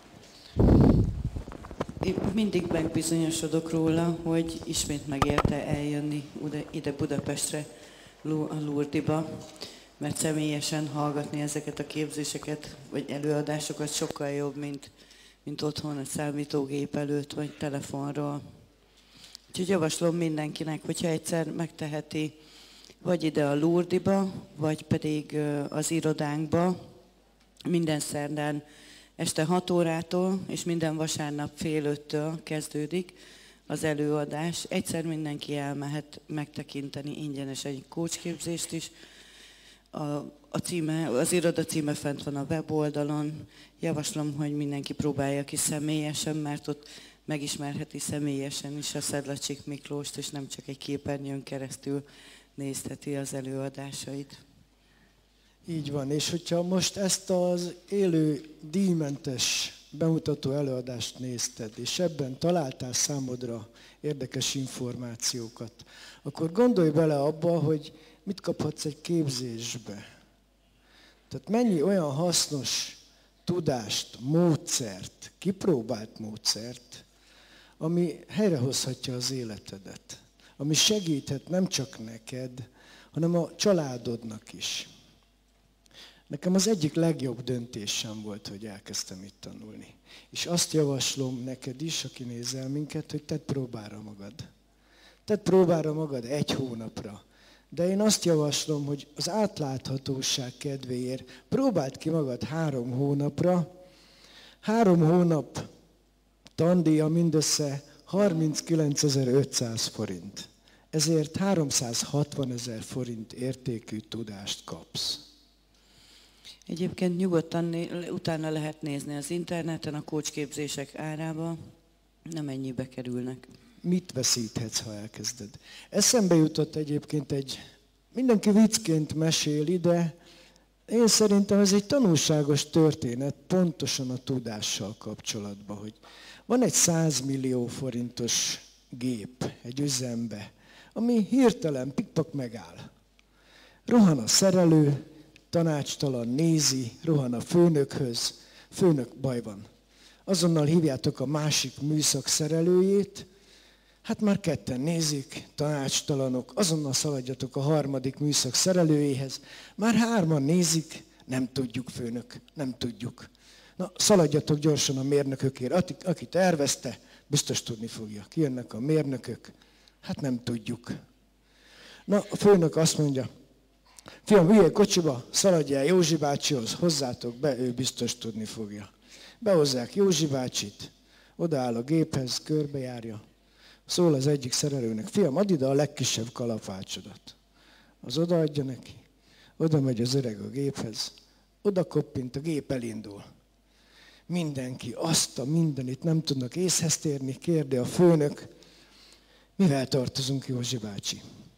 Én mindig megbizonyosodok róla, hogy ismét megérte eljönni ide Budapestre, a Lourdes-ba, mert személyesen hallgatni ezeket a képzéseket, vagy előadásokat sokkal jobb, mint otthon a számítógép előtt, vagy telefonról. Úgyhogy javaslom mindenkinek, hogyha egyszer megteheti, vagy ide a Lourdes-ba, vagy pedig az irodánkba, minden szerdán este 6 órától, és minden vasárnap fél 5-től kezdődik az előadás. Egyszer mindenki elmehet megtekinteni ingyenesen egy coachképzést is. Az iroda címe fent van a weboldalon. Javaslom, hogy mindenki próbálja ki személyesen, mert ott megismerheti személyesen is a Szedlacsik Miklóst, és nem csak egy képernyőn keresztül nézheti az előadásait. Így van, és hogyha most ezt az élő díjmentes bemutató előadást nézted, és ebben találtál számodra érdekes információkat, akkor gondolj bele abba, hogy mit kaphatsz egy képzésbe. Tehát mennyi olyan hasznos tudást, módszert, kipróbált módszert, ami helyrehozhatja az életedet, ami segíthet nem csak neked, hanem a családodnak is. Nekem az egyik legjobb döntésem volt, hogy elkezdtem itt tanulni. És azt javaslom neked is, aki nézel minket, hogy tedd próbára magad. Tedd próbára magad 1 hónapra. De én azt javaslom, hogy az átláthatóság kedvéért próbáld ki magad 3 hónapra. 3 hónap tandíja mindössze 39.500 forint. Ezért 360.000 forint értékű tudást kapsz. Egyébként nyugodtan utána lehet nézni az interneten, a coachképzések árába, nem ennyibe kerülnek. Mit veszíthetsz, ha elkezded? Eszembe jutott egyébként mindenki viccként meséli, de én szerintem ez egy tanulságos történet, pontosan a tudással kapcsolatban, hogy van egy 100 millió forintos gép egy üzembe, ami hirtelen pikpak megáll. Rohan a szerelő, tanácstalan nézi, rohan a főnökhöz, főnök, baj van. azonnal hívjátok a másik műszak szerelőjét, hát már ketten nézik, tanácstalanok, azonnal szaladjatok a harmadik műszak szerelőjéhez, már hárman nézik, nem tudjuk, főnök, nem tudjuk. Na, szaladjatok gyorsan a mérnökökért, aki tervezte, biztos tudni fogja. Kijönnek a mérnökök, hát nem tudjuk. Na, a főnök azt mondja, fiam, üljél kocsiba, szaladj el Józsi bácsihoz, hozzátok be, ő biztos tudni fogja. Behozzák Józsi bácsit, odaáll a géphez, körbejárja. Szól az egyik szerelőnek, fiam, add ide a legkisebb kalapácsodat. Az odaadja neki, oda megy az öreg a géphez, oda koppint, a gép elindul. Mindenki azt a mindenit nem tudnak észhez térni, kérde a főnök, mivel tartozunk, Józsi bácsi?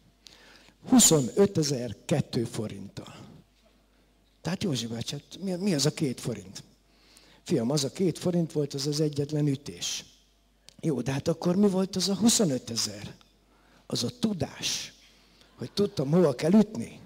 25.002 forinttal. Tehát Józsi bácsi, hát mi az a 2 forint? Fiam, az a 2 forint volt, az egyetlen ütés. Jó, de hát akkor mi volt az a 25 000? Az a tudás, hogy tudtam, hova kell ütni.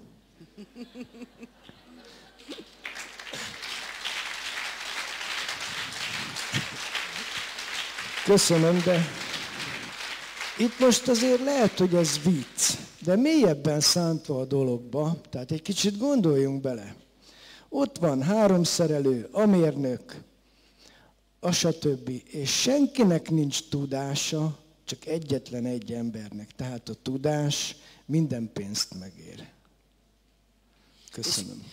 Köszönöm, de itt most azért lehet, hogy ez vicc, de mélyebben szántva a dologba, tehát egy kicsit gondoljunk bele. Ott van 3 szerelő, a mérnök, a stb. És senkinek nincs tudása, csak egyetlen egy embernek. Tehát a tudás minden pénzt megér. Köszönöm.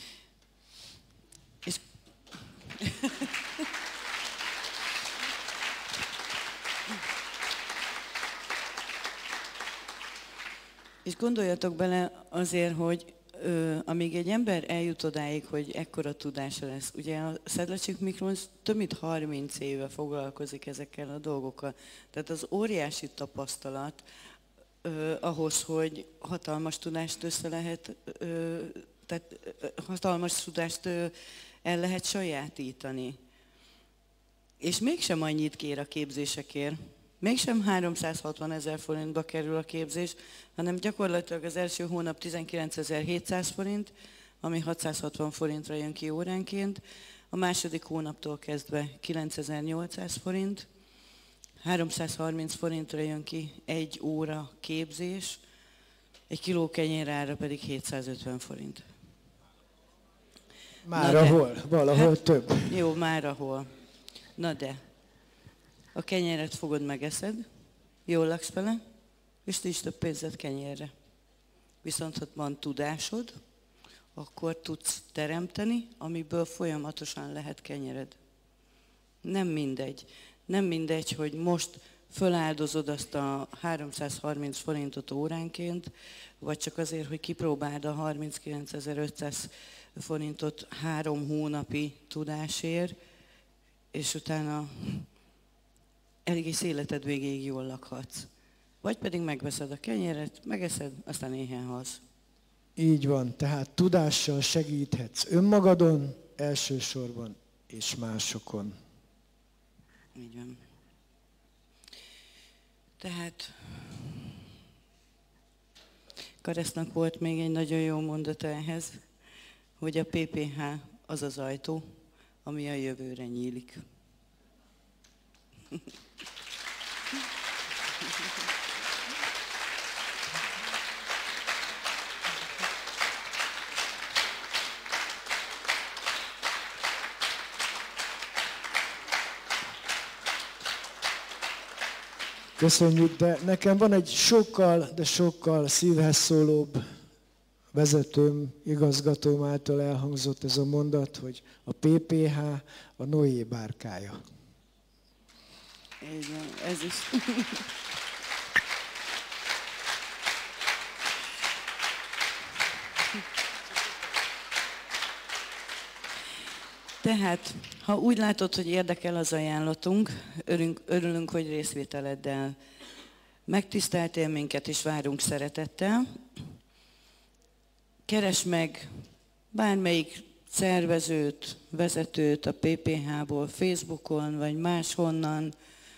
És gondoljatok bele azért, hogy amíg egy ember eljut odáig, hogy ekkora tudása lesz. Ugye a Szedlacsik Miklós több mint 30 éve foglalkozik ezekkel a dolgokkal. Tehát az óriási tapasztalat ahhoz, hogy hatalmas tudást össze lehet, tehát hatalmas tudást el lehet sajátítani. És mégsem annyit kér a képzésekért. Mégsem 360 000 forintba kerül a képzés, hanem gyakorlatilag az első hónap 19.700 forint, ami 660 forintra jön ki óránként, a második hónaptól kezdve 9.800 forint, 330 forintra jön ki 1 óra képzés, egy kiló kenyér ára pedig 750 forint. Már ahol? Valahol hát, több. Jó, már ahol. Na de. A kenyeret fogod, megeszed, jól laksz vele, és nincs több pénzed kenyérre. Viszont ha van tudásod, akkor tudsz teremteni, amiből folyamatosan lehet kenyered. Nem mindegy. Nem mindegy, hogy most föláldozod azt a 330 forintot óránként, vagy csak azért, hogy kipróbáld a 39.500 forintot 3 hónapi tudásért, és utána egész életed végéig jól lakhatsz. Vagy pedig megveszed a kenyeret, megeszed, aztán éhen halsz. Így van, tehát tudással segíthetsz önmagadon elsősorban, és másokon. Így van. Tehát Karesznak volt még egy nagyon jó mondata ehhez, hogy a PPH az az ajtó, ami a jövőre nyílik. Köszönjük, de nekem van egy sokkal szívhez szólóbb vezetőm, igazgatóm által elhangzott ez a mondat, hogy a PPH a Noé bárkája. Így van, ez is. Tehát, ha úgy látod, hogy érdekel az ajánlatunk, örülünk, hogy részvételeddel megtiszteltél minket, és várunk szeretettel. Keresd meg bármelyik szervezőt, vezetőt a PPH-ból, Facebookon, vagy máshonnan.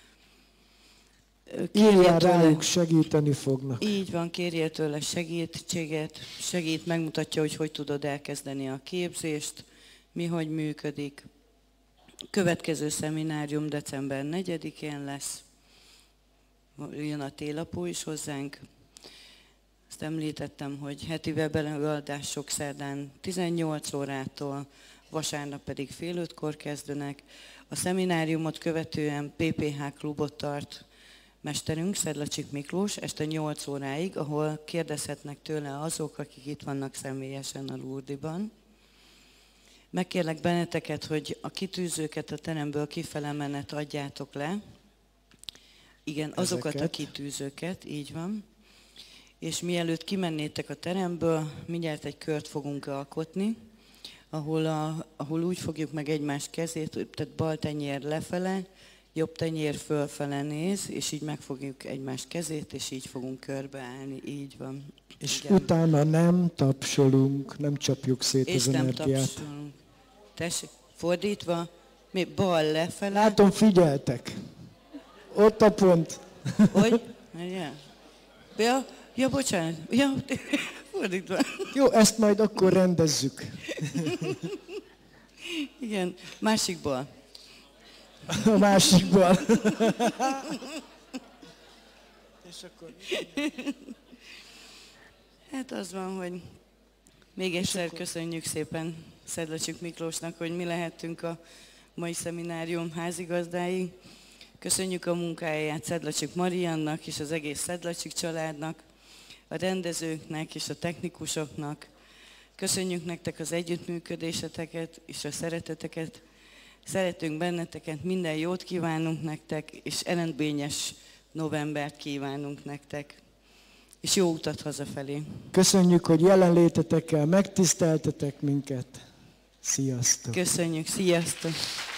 Írjál rájuk, segíteni fognak. Így van, kérjél tőle segítséget, megmutatja, hogy tudod elkezdeni a képzést, mi hogy működik. Következő szeminárium december 4-én lesz. Jön a télapó is hozzánk. Azt említettem, hogy heti webelőadások szerdán 18 órától, vasárnap pedig fél 5-kor kezdenek. A szemináriumot követően PPH klubot tart mesterünk, Szedlacsik Miklós, este 8 óráig, ahol kérdezhetnek tőle azok, akik itt vannak személyesen a Lurdiban. Megkérlek benneteket, hogy a kitűzőket a teremből kifele menet adjátok le. Igen, azokat a kitűzőket, így van. És mielőtt kimennétek a teremből, mindjárt egy kört fogunk alkotni, ahol úgy fogjuk meg egymás kezét, tehát bal tenyér lefele, jobb tenyér fölfele néz, és így megfogjuk egymás kezét, és így fogunk körbeállni, így van. És igen. Utána nem tapsolunk, nem csapjuk szét és az energiát. És nem tapsolunk. Tessék, fordítva, mi bal lefele. Látom, figyeltek. Ott a pont. Hogy? Ja, bocsánat. Ja, fordítva. Jó, ezt majd akkor rendezzük. Igen, másik bal. A másikból. És akkor... Hát az van, hogy még egyszer köszönjük szépen Szedlacsik Miklósnak, hogy mi lehettünk a mai szeminárium házigazdái. Köszönjük a munkáját Szedlacsik Mariannak és az egész Szedlacsik családnak, a rendezőknek és a technikusoknak. Köszönjük nektek az együttműködéseteket és a szereteteket. Szeretünk benneteket, minden jót kívánunk nektek, és eredményes novembert kívánunk nektek. És jó utat hazafelé. Köszönjük, hogy jelenlétetekkel megtiszteltetek minket. Sziasztok! Köszönjük, sziasztok!